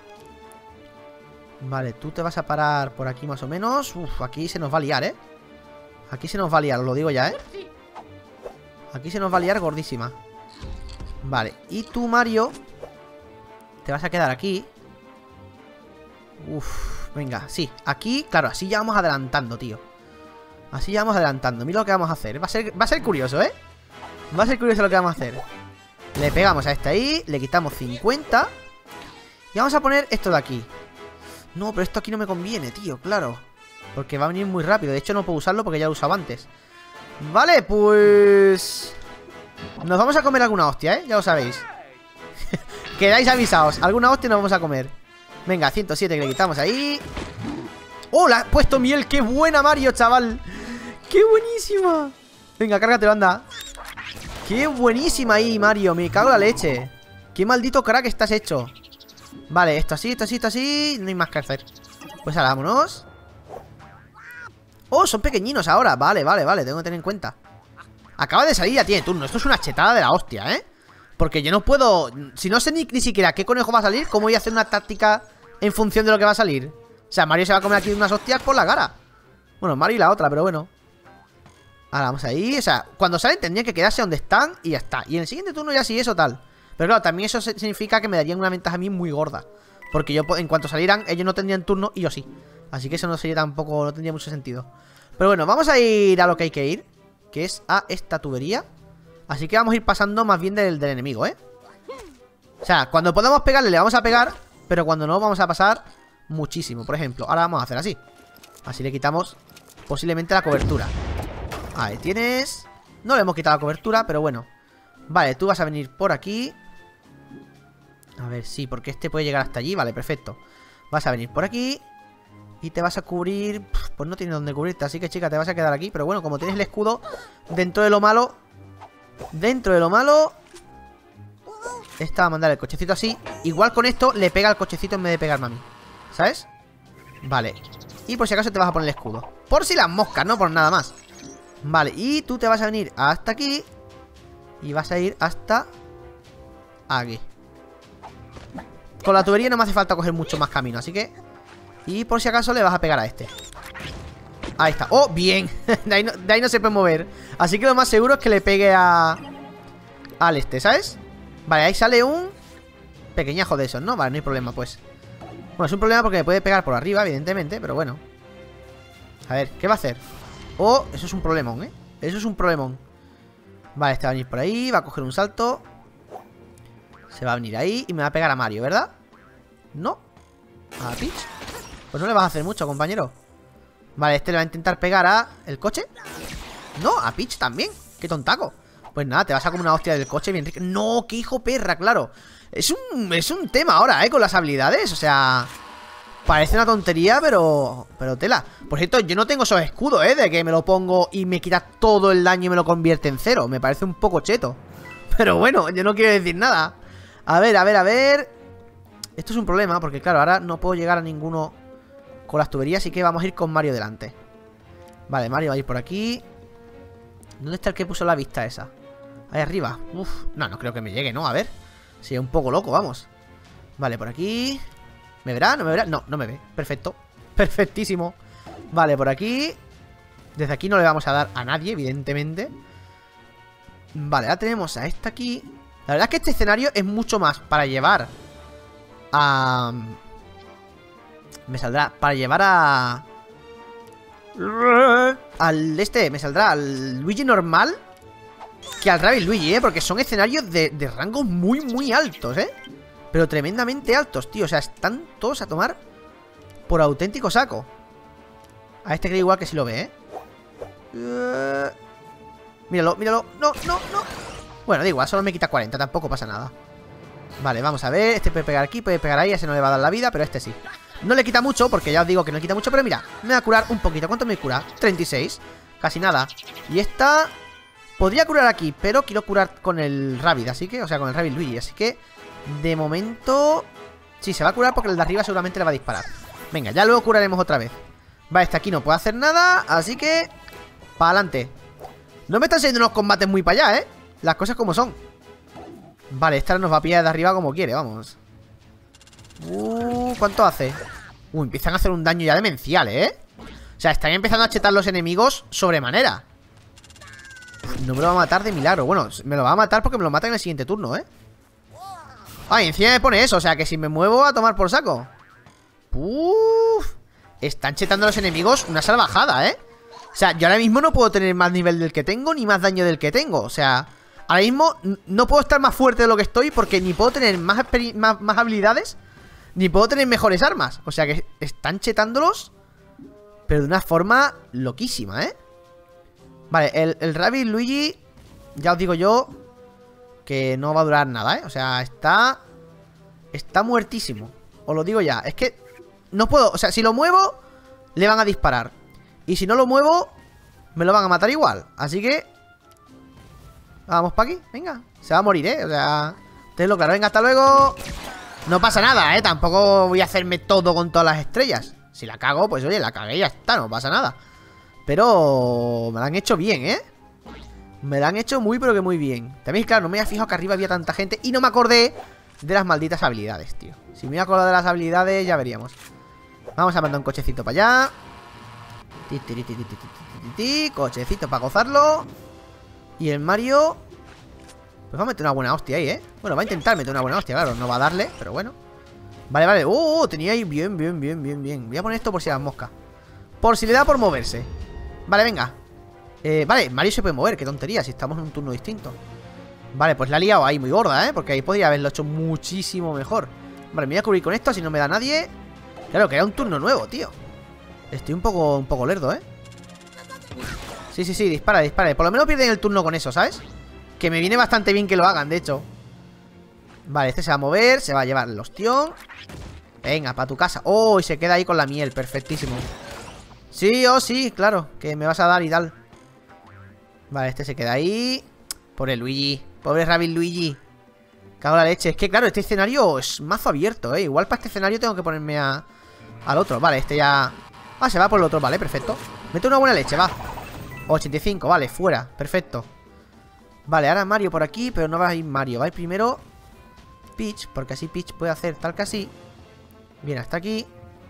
Speaker 1: Vale, tú te vas a parar por aquí más o menos. Uf, aquí se nos va a liar, ¿eh? Aquí se nos va a liar, os lo digo ya, ¿eh? Aquí se nos va a liar gordísima. Vale, y tú, Mario, te vas a quedar aquí. Uf, venga, sí, aquí, claro, así ya vamos adelantando, tío. Así ya vamos adelantando. Mira lo que vamos a hacer, va a ser, va a ser curioso, ¿eh? Va a ser curioso lo que vamos a hacer. Le pegamos a este ahí, le quitamos cincuenta. Y vamos a poner esto de aquí. No, pero esto aquí no me conviene, tío, claro. Porque va a venir muy rápido, de hecho no puedo usarlo porque ya lo he usado antes. Vale, pues... nos vamos a comer alguna hostia, ¿eh? Ya lo sabéis. Quedáis avisados, alguna hostia nos vamos a comer. Venga, ciento siete que le quitamos ahí. ¡Oh, la has puesto miel! ¡Qué buena, Mario, chaval! ¡Qué buenísima! Venga, cárgatelo, anda. ¡Qué buenísima ahí, Mario! Me cago en la leche. ¡Qué maldito crack estás hecho! Vale, esto así, esto así, esto así. No hay más que hacer. Pues ahora, vámonos. ¡Oh, son pequeñinos ahora! Vale, vale, vale, tengo que tener en cuenta. Acaba de salir, ya tiene turno. Esto es una chetada de la hostia, ¿eh? Porque yo no puedo... si no sé ni, ni siquiera qué conejo va a salir, ¿cómo voy a hacer una táctica en función de lo que va a salir? O sea, Mario se va a comer aquí unas hostias por la cara. Bueno, Mario y la otra, pero bueno. Ahora vamos ahí, o sea, cuando salen tendrían que quedarse donde están y ya está. Y en el siguiente turno ya sí, eso tal. Pero claro, también eso significa que me darían una ventaja a mí muy gorda. Porque yo, en cuanto salieran, ellos no tendrían turno y yo sí. Así que eso no sería tampoco, no tendría mucho sentido. Pero bueno, vamos a ir a lo que hay que ir, que es a esta tubería. Así que vamos a ir pasando más bien del, del enemigo, ¿eh? O sea, cuando podamos pegarle le vamos a pegar, pero cuando no vamos a pasar muchísimo. Por ejemplo, ahora vamos a hacer así. Así le quitamos posiblemente la cobertura. Ahí tienes. No le hemos quitado la cobertura, pero bueno. Vale, tú vas a venir por aquí. A ver, sí, porque este puede llegar hasta allí. Vale, perfecto. Vas a venir por aquí y te vas a cubrir. Pues no tienes dónde cubrirte, así que chica, te vas a quedar aquí. Pero bueno, como tienes el escudo, dentro de lo malo, Dentro de lo malo, esta va a mandar el cochecito así. Igual con esto le pega al cochecito en vez de pegarme a mí, ¿sabes? Vale. Y por si acaso te vas a poner el escudo, por si las moscas, no por nada más. Vale, y tú te vas a venir hasta aquí y vas a ir hasta aquí. Con la tubería no me hace falta coger mucho más camino, así que... y por si acaso le vas a pegar a este. Ahí está. ¡Oh, bien! de, ahí no, de ahí no se puede mover. Así que lo más seguro es que le pegue a... al este, ¿sabes? Vale, ahí sale un... pequeñajo de esos, ¿no? Vale, no hay problema, pues. Bueno, es un problema porque me puede pegar por arriba, evidentemente, pero bueno. A ver, ¿qué va a hacer? Oh, eso es un problemón, ¿eh? Eso es un problemón. Vale, este va a venir por ahí, va a coger un salto. Se va a venir ahí y me va a pegar a Mario, ¿verdad? ¿No? ¿A Peach? Pues no le vas a hacer mucho, compañero. Vale, este le va a intentar pegar a... ¿el coche? No, a Peach también. ¡Qué tontaco! Pues nada, te vas a comer una hostia del coche bien rica. ¡No! ¡Qué hijo perra! Claro. Es un, es un tema ahora, ¿eh? Con las habilidades. O sea... parece una tontería, pero... pero tela. Por cierto, yo no tengo esos escudos, ¿eh? De que me lo pongo y me quita todo el daño y me lo convierte en cero. Me parece un poco cheto. Pero bueno, yo no quiero decir nada. A ver, a ver, a ver. Esto es un problema porque, claro, ahora no puedo llegar a ninguno con las tuberías, así que vamos a ir con Mario delante. Vale, Mario va a ir por aquí. ¿Dónde está el que puso la vista esa? Ahí arriba. Uf, no, no creo que me llegue, ¿no? A ver. Sí, un poco loco, vamos. Vale, por aquí. ¿Me verá? ¿No me verá? No, no me ve. Perfecto. Perfectísimo. Vale, por aquí. Desde aquí no le vamos a dar a nadie, evidentemente. Vale, ahora tenemos a esta aquí. La verdad es que este escenario es mucho más para llevar a... me saldrá para llevar a... al este, me saldrá al Luigi normal que al Rabbid Luigi, ¿eh? Porque son escenarios de, de rangos muy, muy altos, ¿eh? Pero tremendamente altos, tío. O sea, están todos a tomar por auténtico saco. A este creo igual que si lo ve, ¿eh? Uh... míralo, míralo. No, no, no. Bueno, da igual, solo me quita cuarenta, tampoco pasa nada. Vale, vamos a ver. Este puede pegar aquí, puede pegar ahí. Ese no le va a dar la vida, pero este sí. No le quita mucho, porque ya os digo que no le quita mucho. Pero mira, me va a curar un poquito. ¿Cuánto me cura? treinta y seis. Casi nada. Y esta... podría curar aquí, pero quiero curar con el Rabbid, así que... o sea, con el Rabbid Luigi. Así que, de momento... sí, se va a curar porque el de arriba seguramente le va a disparar. Venga, ya luego curaremos otra vez. Vale, este aquí no puede hacer nada, así que... para adelante. No me están saliendo unos combates muy para allá, ¿eh? Las cosas como son. Vale, esta nos va a pillar de arriba como quiere, vamos. Uh, ¿cuánto hace? Uh, empiezan a hacer un daño ya demencial, ¿eh? O sea, están empezando a chetar los enemigos sobremanera. Uf, no me lo va a matar de milagro. Bueno, me lo va a matar porque me lo mata en el siguiente turno, ¿eh? Ay, encima me pone eso, o sea que si me muevo a tomar por saco. Uf, están chetando los enemigos una salvajada, ¿eh? O sea, yo ahora mismo no puedo tener más nivel del que tengo, ni más daño del que tengo. O sea, ahora mismo no puedo estar más fuerte de lo que estoy, porque ni puedo tener más, más, más habilidades, ni puedo tener mejores armas. O sea que están chetándolos, pero de una forma loquísima, ¿eh? Vale, el, el Rabbid Luigi, ya os digo yo que no va a durar nada, ¿eh? O sea, está... está muertísimo. Os lo digo ya, es que no puedo, o sea, si lo muevo, le van a disparar. Y si no lo muevo, me lo van a matar igual. Así que... vamos para aquí, venga. Se va a morir, ¿eh? O sea, tenedlo claro, venga, hasta luego. No pasa nada, ¿eh? Tampoco voy a hacerme todo con todas las estrellas. Si la cago, pues oye, la cagué y ya está, no pasa nada. Pero me la han hecho bien, ¿eh? Me la han hecho muy, pero que muy bien. También, claro, no me había fijado que arriba había tanta gente y no me acordé de las malditas habilidades, tío. Si me voy a acordar de las habilidades, ya veríamos. Vamos a mandar un cochecito para allá. Ti, ti, ti, ti, ti, ti, ti, ti, cochecito para gozarlo. Y el Mario... pues va a meter una buena hostia ahí, ¿eh? Bueno, va a intentar meter una buena hostia, claro. No va a darle, pero bueno. Vale, vale. ¡Oh! Tenía ahí bien, bien, bien, bien, bien. Voy a poner esto por si las moscas. Por si le da por moverse. Vale, venga. Eh, vale, Mario se puede mover. Qué tontería, si estamos en un turno distinto. Vale, pues la ha liado ahí muy gorda, ¿eh? Porque ahí podría haberlo hecho muchísimo mejor. Vale, me voy a cubrir con esto, si no me da nadie. Claro, que era un turno nuevo, tío. Estoy un poco, un poco lerdo, ¿eh? Sí, sí, sí, dispara, dispara. Por lo menos pierden el turno con eso, ¿sabes? Que me viene bastante bien que lo hagan, de hecho. Vale, este se va a mover, se va a llevar el ostión. Venga, para tu casa. Oh, y se queda ahí con la miel, perfectísimo. Sí, oh, sí, claro, que me vas a dar y tal. Vale, este se queda ahí. Pobre Luigi, pobre Rabbid Luigi. Cago en la leche, es que claro, este escenario es mazo abierto, ¿eh? Igual para este escenario tengo que ponerme a... al otro, vale, este ya... ah, se va por el otro, vale, perfecto. Mete una buena leche, va. ochenta y cinco, vale, fuera, perfecto. Vale, ahora Mario por aquí, pero no va a ir Mario. Va a ir primero Peach, porque así Peach puede hacer tal que así. Viene hasta aquí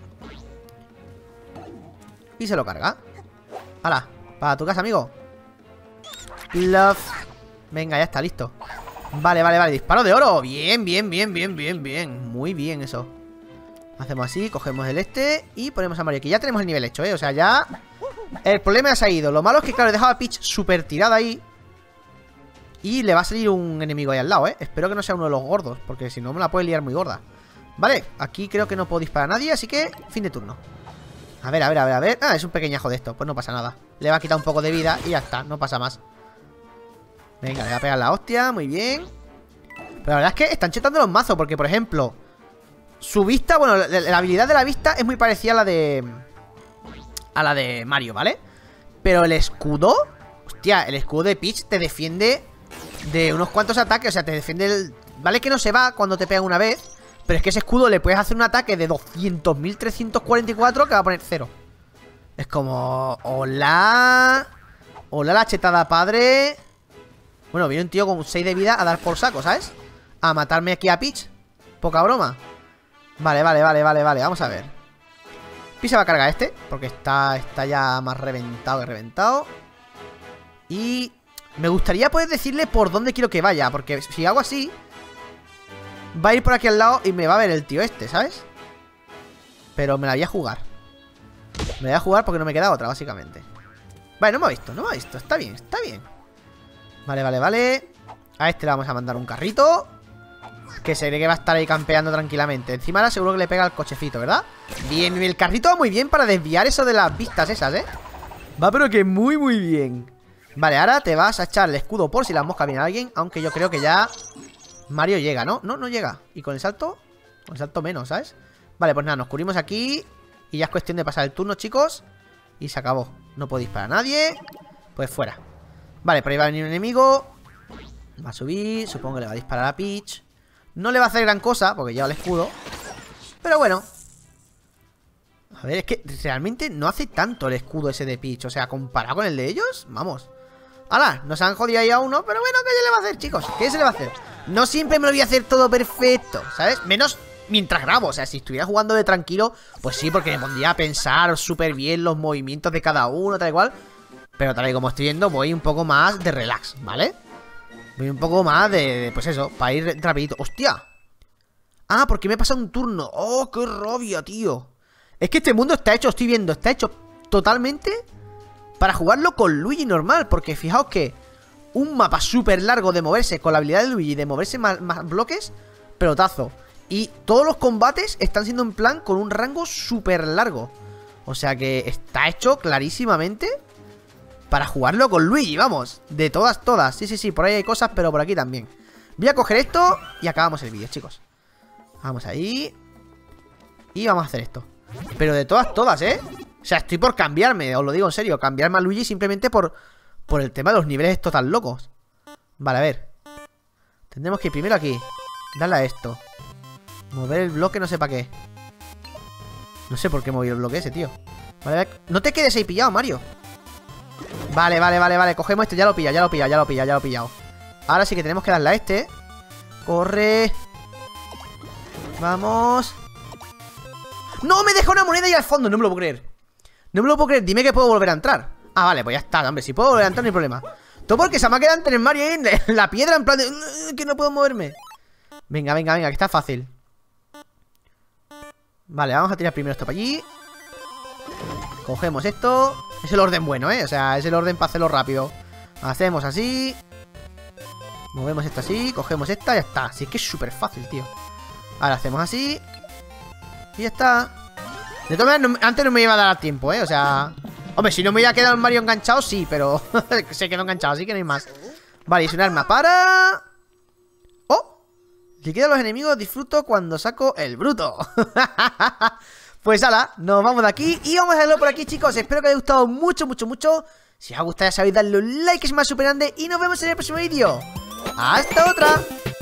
Speaker 1: y se lo carga. ¡Hala! Para tu casa, amigo. Love. Venga, ya está, listo. Vale, vale, vale, disparo de oro. Bien, bien, bien, bien, bien, bien. Muy bien eso. Hacemos así, cogemos el este y ponemos a Mario aquí. Ya tenemos el nivel hecho, ¿eh? O sea, ya... el problema ya se ha ido. Lo malo es que, claro, he dejado a Peach súper tirada ahí. Y le va a salir un enemigo ahí al lado, ¿eh? Espero que no sea uno de los gordos, porque si no me la puede liar muy gorda. Vale, aquí creo que no puedo disparar a nadie, así que fin de turno. A ver, a ver, a ver, a ver. Ah, es un pequeñajo de esto, pues no pasa nada. Le va a quitar un poco de vida y ya está, no pasa más. Venga, le va a pegar la hostia, muy bien. Pero la verdad es que están chetando los mazos, porque por ejemplo, su vista, bueno, la, la habilidad de la vista es muy parecida a la de... a la de Mario, ¿vale? Pero el escudo... hostia, el escudo de Peach te defiende de unos cuantos ataques, o sea, te defiende el... vale que no se va cuando te pegan una vez, pero es que ese escudo le puedes hacer un ataque de doscientos mil trescientos cuarenta y cuatro que va a poner cero. Es como... hola... hola la chetada padre. Bueno, viene un tío con seis de vida a dar por saco, ¿sabes? A matarme aquí a Peach. Poca broma. Vale, vale, vale, vale, vale, vamos a ver. Peach se va a cargar este, porque está, está ya más reventado que reventado. Y... me gustaría poder decirle por dónde quiero que vaya, porque si hago así, va a ir por aquí al lado y me va a ver el tío este, ¿sabes? Pero me la voy a jugar. Me la voy a jugar porque no me queda otra, básicamente. Vale, no me ha visto, no me ha visto. Está bien, está bien. Vale, vale, vale. A este le vamos a mandar un carrito, que se cree que va a estar ahí campeando tranquilamente. Encima ahora seguro que le pega al cochecito, ¿verdad? Bien, el carrito va muy bien para desviar eso de las vistas esas, ¿eh? Va pero que muy, muy bien. Vale, ahora te vas a echar el escudo por si la mosca viene a alguien, aunque yo creo que ya Mario llega, ¿no? No, no llega. ¿Y con el salto? Con el salto menos, ¿sabes? Vale, pues nada, nos cubrimos aquí. Y ya es cuestión de pasar el turno, chicos. Y se acabó. No puedo disparar a nadie. Pues fuera. Vale, por ahí va a venir un enemigo. Va a subir, supongo que le va a disparar a Peach. No le va a hacer gran cosa, porque lleva el escudo. Pero bueno. A ver, es que realmente no hace tanto el escudo ese de Peach. O sea, comparado con el de ellos, vamos. ¡Hala! Nos han jodido ahí a uno. Pero bueno, ¿qué se le va a hacer, chicos? ¿Qué se le va a hacer? No siempre me lo voy a hacer todo perfecto, ¿sabes? Menos mientras grabo. O sea, si estuviera jugando de tranquilo, pues sí, porque me pondría a pensar súper bien los movimientos de cada uno, tal y cual. Pero tal y como estoy viendo, voy un poco más de relax, ¿vale? Voy un poco más de, de pues eso, para ir rapidito. ¡Hostia! Ah, porque me pasa un turno. ¡Oh, qué rabia, tío! Es que este mundo está hecho, estoy viendo, está hecho totalmente para jugarlo con Luigi normal. Porque fijaos que un mapa súper largo de moverse con la habilidad de Luigi de moverse más, más bloques, pelotazo. Y todos los combates están siendo en plan con un rango súper largo. O sea que está hecho clarísimamente para jugarlo con Luigi, vamos. De todas, todas. Sí, sí, sí, por ahí hay cosas, pero por aquí también. Voy a coger esto y acabamos el vídeo, chicos. Vamos ahí. Y vamos a hacer esto. Pero de todas, todas, ¿eh? O sea, estoy por cambiarme, os lo digo en serio. Cambiarme a Luigi simplemente por, por el tema de los niveles estos tan locos. Vale, a ver. Tendremos que ir primero aquí. Darle a esto. Mover el bloque, no sé para qué. No sé por qué mover el bloque ese, tío. Vale, a ver. No te quedes ahí pillado, Mario. Vale, vale, vale, vale. Cogemos este, ya lo pilla, ya lo pilla, ya lo pilla, ya lo he pillado. Ahora sí que tenemos que darle a este. Corre. Vamos. ¡No! Me deja una moneda ahí al fondo, no me lo puedo creer. No me lo puedo creer, dime que puedo volver a entrar. Ah, vale, pues ya está, hombre, si puedo volver a entrar no hay problema. Todo porque se me ha quedado entre el Mario ahí en la piedra en plan de... que no puedo moverme. Venga, venga, venga, que está fácil. Vale, vamos a tirar primero esto para allí. Cogemos esto. Es el orden bueno, ¿eh? O sea, es el orden para hacerlo rápido. Hacemos así. Movemos esto así, cogemos esta y ya está. Así que es súper fácil, tío. Ahora hacemos así. Y ya está. De todas maneras, no, antes no me iba a dar tiempo, ¿eh? O sea... Hombre, si no me iba a quedar el Mario enganchado, sí, pero... se quedó enganchado, así que no hay más. Vale, y es un arma para... ¡Oh! Liquida a los enemigos, disfruto cuando saco el bruto. Pues ala, nos vamos de aquí y vamos a dejarlo por aquí, chicos. Espero que os haya gustado mucho, mucho, mucho. Si os ha gustado ya sabéis darle un like, que es más super grande. Y nos vemos en el próximo vídeo. ¡Hasta otra!